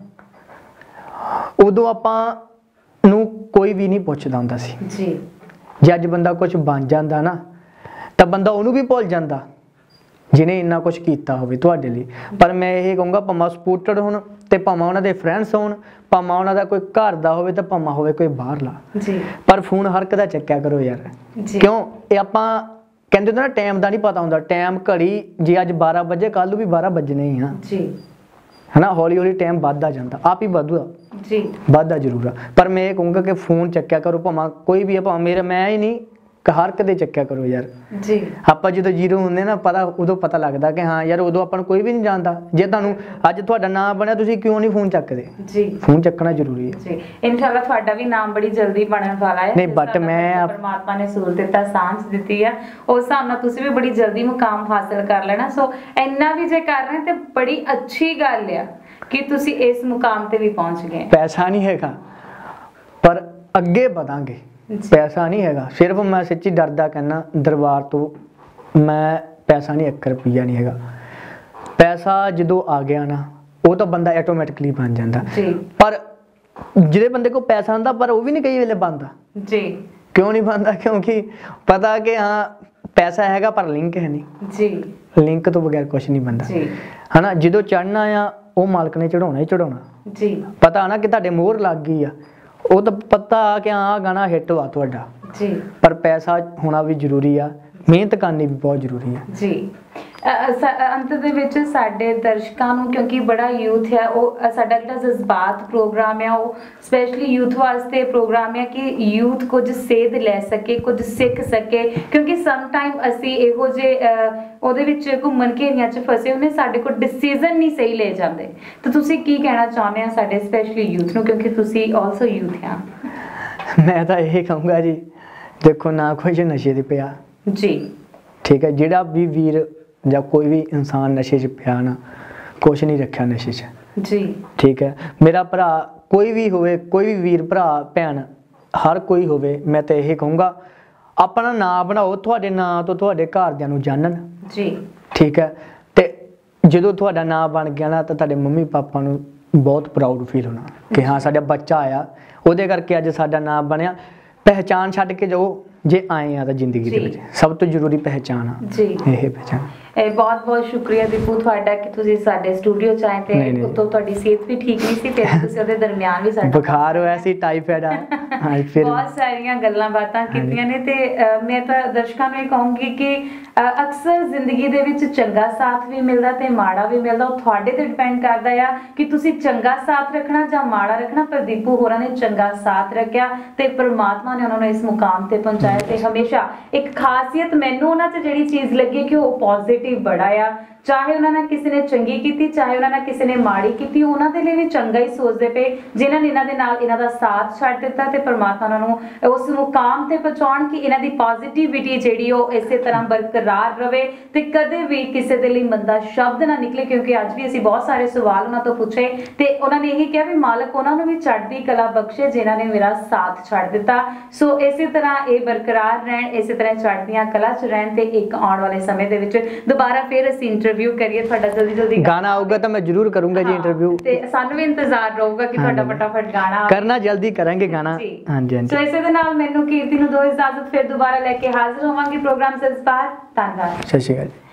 उदों आपां नूं कोई भी नहीं पुछदा हुंदा सी जी जे अज बंदा कुछ बन जांदा ना तां बंदा उहनूं भी भुल जांदा जिन्हें इन्ना कुछ कीता होवे तुहाडे लई पर मैं ये कहूँगा भावां सपोर्टड होण ते भावां उहनां दे फ्रेंड्स होण भावां उहनां दा कोई घर दा होवे ते भावां होवे कोई बाहरला जी पर फोन हर एक दा चक्किया करो यार क्यों ये आपां कहंदे हुंदे ना टाइम दा नहीं पता हुंदा टाइम घड़ी जे अज बारह बजे कल भी बारह बजने ही हाँ जी है ना हौली हौली टाइम बढ़ता जाता आप ही बढ़ूगा जी बढ़ता जरूर है पर मैं ये कहूँगा कि फोन चक्या करो भावें कोई भी है भावें मेरा मैं ही नहीं हर कदे चक्या करो यार जी आप जो जीरो होंगे ना पता उदों पता लगता कि हाँ यार उदों अपन कोई भी नहीं जानता जे तुहानू अज तुहाडा नाम बनया तुसीं क्यों नहीं फोन चकदे जी फोन चकना जरूरी है जी इंशाअल्लाह तुहाडा भी नाम बड़ी जल्दी बनन वाला है नहीं बट मैं परमात्मा ने सूरत दिता सांझ दिती है उस हिसाब नाल तुसीं भी बड़ी जल्दी मुकाम हासिल कर लेना सो इन्ना भी जे कर रहे ते बड़ी अच्छी गल है कि तुसीं इस मुकाम ते भी पहुंच गए पैसा नहीं हैगा पर अगे बढ़ांगे पैसा नहीं हैगा सिर्फ मैं सच्ची डरदा कहना दरबार तो मैं पैसा नहीं एक रुपया नहीं हैगा पैसा जो आ गया ना वो तो बंदा ऑटोमैटिकली बन जाता पर जिहदे बंदे को पैसा आंदा पर वो भी नहीं कई वेले बनता जी क्यों नहीं बनता क्योंकि पता कि हाँ पैसा हैगा पर लिंक है नहीं जी लिंक तो बगैर कुछ नहीं बनता है ना जो चढ़ना आ वो मालक ने चढ़ाना ही चढ़ाना जी पता ना कि तुहाडे मोहर लग गई आ वो तो पता कि हाँ गाना हिट हुआ तुहाडा जी पर पैसा होना भी जरूरी आ ਮਿਹਨਤ ਕਰਨੀ ਵੀ ਬਹੁਤ ਜ਼ਰੂਰੀ ਹੈ ਜੀ। ਅੰਤ ਦੇ ਵਿੱਚ ਸਾਡੇ ਦਰਸ਼ਕਾਂ ਨੂੰ, ਕਿਉਂਕਿ ਬੜਾ ਯੂਥ ਹੈ, ਉਹ ਸਾਡਾ ਜਿਹੜਾ ਜਜ਼ਬਾਤ ਪ੍ਰੋਗਰਾਮ ਹੈ ਉਹ ਸਪੈਸ਼ਲੀ ਯੂਥ ਵਾਸਤੇ ਪ੍ਰੋਗਰਾਮ ਹੈ ਕਿ ਯੂਥ ਕੁਝ ਸੇਧ ਲੈ ਸਕੇ, ਕੁਝ ਸਿੱਖ ਸਕੇ, ਕਿਉਂਕਿ ਸਮ ਟਾਈਮ ਅਸੀਂ ਇਹੋ ਜਿਹੇ ਉਹਦੇ ਵਿੱਚ ਘੁੰਮਣ ਘੇਰੀਆਂ 'ਚ ਫਸੇ ਹੁੰਦੇ, ਸਾਡੇ ਕੋਲ ਡਿਸੀਜ਼ਨ ਨਹੀਂ ਸਹੀ ਲੈ ਜਾਂਦੇ। ਤਾਂ ਤੁਸੀਂ ਕੀ ਕਹਿਣਾ ਚਾਹੁੰਦੇ ਆ ਸਾਡੇ ਸਪੈਸ਼ਲੀ ਯੂਥ ਨੂੰ, ਕਿਉਂਕਿ ਤੁਸੀਂ ਆਲਸੋ ਯੂਥ ਆ? ਮੈਂ ਤਾਂ ਇਹ ਕਹੂੰਗਾ ਜੀ, ਦੇਖੋ ਨਾ ਕੋਈ ਨਸ਼ੇ 'ਤੇ ਪਿਆ ਜੀ, ਠੀਕ ਹੈ, ਜਿਹੜਾ ਵੀ ਵੀਰ ਜਾਂ ਕੋਈ ਵੀ ਇਨਸਾਨ ਨਸ਼ੇ 'ਚ ਪਿਆ ਨਾ, ਕੁਛ ਨਹੀਂ ਰੱਖਿਆ ਨਸ਼ੇ 'ਚ ਜੀ, ਠੀਕ ਹੈ। ਮੇਰਾ ਭਰਾ ਕੋਈ ਵੀ ਹੋਵੇ, ਕੋਈ ਵੀ ਵੀਰ ਭਰਾ ਭੈਣ ਹਰ ਕੋਈ ਹੋਵੇ, ਮੈਂ ਤਾਂ ਇਹ ਕਹੂੰਗਾ ਆਪਣਾ ਨਾਂ ਬਣਾਓ, ਤੁਹਾਡੇ ਨਾਂ ਤੋਂ ਤੁਹਾਡੇ ਘਰਦਿਆਂ ਨੂੰ ਜਾਣਨ ਜੀ, ਠੀਕ ਹੈ। ਤੇ ਜਦੋਂ ਤੁਹਾਡਾ ਨਾਂ ਬਣ ਗਿਆ ਨਾ ਤਾਂ ਤੁਹਾਡੇ ਮੰਮੀ ਪਾਪਾ ਨੂੰ ਬਹੁਤ ਪ੍ਰਾਊਡ ਫੀਲ ਹੋਣਾ ਕਿ ਹਾਂ ਸਾਡਾ ਬੱਚਾ ਆਇਆ, ਉਹਦੇ ਕਰਕੇ ਅੱਜ ਸਾਡਾ ਨਾਂ ਬਣਿਆ। ਪਹਿਚਾਣ ਛੱਡ ਕੇ ਜਾਓ, ਜੇ ਆਏ ਆ ਤਾਂ ਜ਼ਿੰਦਗੀ ਦੇ ਵਿੱਚ ਸਭ ਤੋਂ ਜ਼ਰੂਰੀ ਪਹਿਚਾਣ ਆ ਜੀ, ਇਹ ਪਹਿਚਾਣ। ਇਹ ਬਹੁਤ ਬਹੁਤ ਸ਼ੁਕਰੀਆ ਦੀਪੂ ਤੁਹਾਡਾ ਕਿ ਤੁਸੀਂ ਸਾਡੇ ਸਟੂਡੀਓ 'ਚ ਆਏ ਤੇ ਉਤੋਂ ਤੁਹਾਡੀ ਸਿਹਤ ਵੀ ਠੀਕ ਨਹੀਂ ਸੀ ਤੇ ਤੁਸੀਂ ਉਹਦੇ ਦਰਮਿਆਨ ਵੀ ਸਾਡਾ ਬੁਖਾਰ ਹੋਇਆ ਸੀ, ਟਾਈਫਾਇਡ ਆ, ਹਾਂ ਫਿਰ ਬਹੁਤ ਸਾਰੀਆਂ ਗੱਲਾਂ ਬਾਤਾਂ ਕੀਤੀਆਂ ਨੇ। ਤੇ ਮੈਂ ਤਾਂ ਦਰਸ਼ਕਾਂ ਨੂੰ ਇਹ ਕਹੂੰਗੀ ਕਿ ਅਕਸਰ ਜ਼ਿੰਦਗੀ ਦੇ ਵਿੱਚ ਚੰਗਾ ਸਾਥ ਵੀ ਮਿਲਦਾ ਤੇ ਮਾੜਾ ਵੀ ਮਿਲਦਾ, ਉਹ ਤੁਹਾਡੇ ਤੇ ਡਿਪੈਂਡ ਕਰਦਾ ਆ ਕਿ ਤੁਸੀਂ ਚੰਗਾ ਸਾਥ ਰੱਖਣਾ ਜਾਂ ਮਾੜਾ ਰੱਖਣਾ। ਪਰ ਦੀਪੂ ਹੋਰਾਂ ਨੇ ਚੰਗਾ ਸਾਥ ਰੱਖਿਆ ਤੇ ਪ੍ਰਮਾਤਮਾ ਨੇ ਉਹਨਾਂ ਨੂੰ ਇਸ ਮੁਕਾਮ ਤੇ ਪਹੁੰਚਾਇਆ। ਤੇ ਹਮੇਸ਼ਾ ਇੱਕ ਖਾਸੀਅਤ ਮੈਨੂੰ ਉਹਨਾਂ 'ਚ ਜਿਹੜੀ ਚੀਜ਼ ਲੱਗੀ ਕਿ ਉਹ ਪੋਜ਼ਿਟਿਵ ਬੜਾ ਆ, ਚਾਹੇ ਉਹਨਾਂ ਨਾਲ ਕਿਸੇ ਨੇ ਚੰਗੀ ਕੀਤੀ, ਚਾਹੇ ਉਹਨਾਂ ਨਾਲ ਕਿਸੇ ਨੇ ਮਾੜੀ ਕੀਤੀ, ਉਹਨਾਂ ਦੇ ਲਈ ਵੀ ਚੰਗਾ ਹੀ ਸੋਚਦੇ ਪਏ, ਜਿਨ੍ਹਾਂ ਨੇ ਇਹਨਾਂ ਦੇ ਨਾਲ ਇਹਨਾਂ ਦਾ ਸਾਥ ਛੱਡ ਦਿੱਤਾ। ਤੇ ਪਰਮਾਤਮਾ ਉਹਨਾਂ ਨੂੰ ਉਸ ਮੁਕਾਮ ਤੇ ਪਹੁੰਚਾਉਣ ਕਿ ਇਹਨਾਂ ਦੀ ਪੋਜ਼ਿਟਿਵਿਟੀ ਜਿਹੜੀ ਉਹ ਇਸੇ ਤਰ੍ਹਾਂ ਬਰਕਰਾਰ ਰਵੇ ਤੇ ਕਦੇ ਵੀ ਕਿਸੇ ਦੇ ਲਈ ਮੰਦਾ ਸ਼ਬਦ ਨਾ ਨਿਕਲੇ। ਕਿਉਂਕਿ ਅੱਜ ਵੀ ਅਸੀਂ ਬਹੁਤ ਸਾਰੇ ਸਵਾਲ ਉਹਨਾਂ ਤੋਂ ਪੁੱਛੇ ਤੇ ਉਹਨਾਂ ਨੇ ਇਹੀ ਕਿਹਾ ਵੀ ਮਾਲਕ ਉਹਨਾਂ ਨੂੰ ਵੀ ਚੜ੍ਹਦੀ ਕਲਾ ਬਖਸ਼ੇ ਜਿਨ੍ਹਾਂ ਨੇ ਮੇਰਾ ਸਾਥ ਛੱਡ ਦਿੱਤਾ। ਸੋ ਇਸੇ ਤਰ੍ਹਾਂ ਇਹ ਬਰਕਰਾਰ ਰਹਿਣ, ਇਸੇ ਤਰ੍ਹਾਂ ਚੜ੍ਹਦੀਆਂ ਕਲਾ 'ਚ ਰਹਿਣ ਤੇ ਇੱਕ ਆਉਣ ਵਾਲੇ ਸਮੇਂ ਦੇ ਵਿੱਚ ਦੁਬਾਰਾ ਫਿਰ ਅਸੀਂ ਇੰਟਰਵਿਊ ਕਰੀਏ ਤੁਹਾਡਾ। ਜਲਦੀ ਜਲਦੀ ਗਾਣਾ ਆਊਗਾ ਤਾਂ ਮੈਂ ਜ਼ਰੂਰ ਕਰੂੰਗਾ ਜੀ ਇੰਟਰਵਿਊ, ਤੇ ਸਾਨੂੰ ਵੀ ਇੰਤਜ਼ਾਰ ਰਹੂਗਾ ਕਿ ਤੁਹਾਡਾ ਫਟਾਫਟ ਗਾਣਾ ਕਰਨਾ, ਜਲਦੀ ਕਰਾਂਗੇ ਗਾਣਾ। ਹਾਂਜੀ ਹਾਂਜੀ। ਸੋ ਇਸੇ ਦੇ ਨਾਲ ਮੈਨੂੰ ਕੀਰਤੀ ਨੂੰ ਦੋ ਇਜਾਜ਼ਤ, ਫਿਰ ਦੁਬਾਰਾ ਲੈ ਕੇ ਹਾਜ਼ਰ ਹੋਵਾਂਗੇ ਪ੍ਰੋਗਰਾਮ ਜਜ਼ਬਾਤ। ਧੰਨਵਾਦ, ਸਤਿ ਸ਼੍ਰੀ ਅਕਾਲ।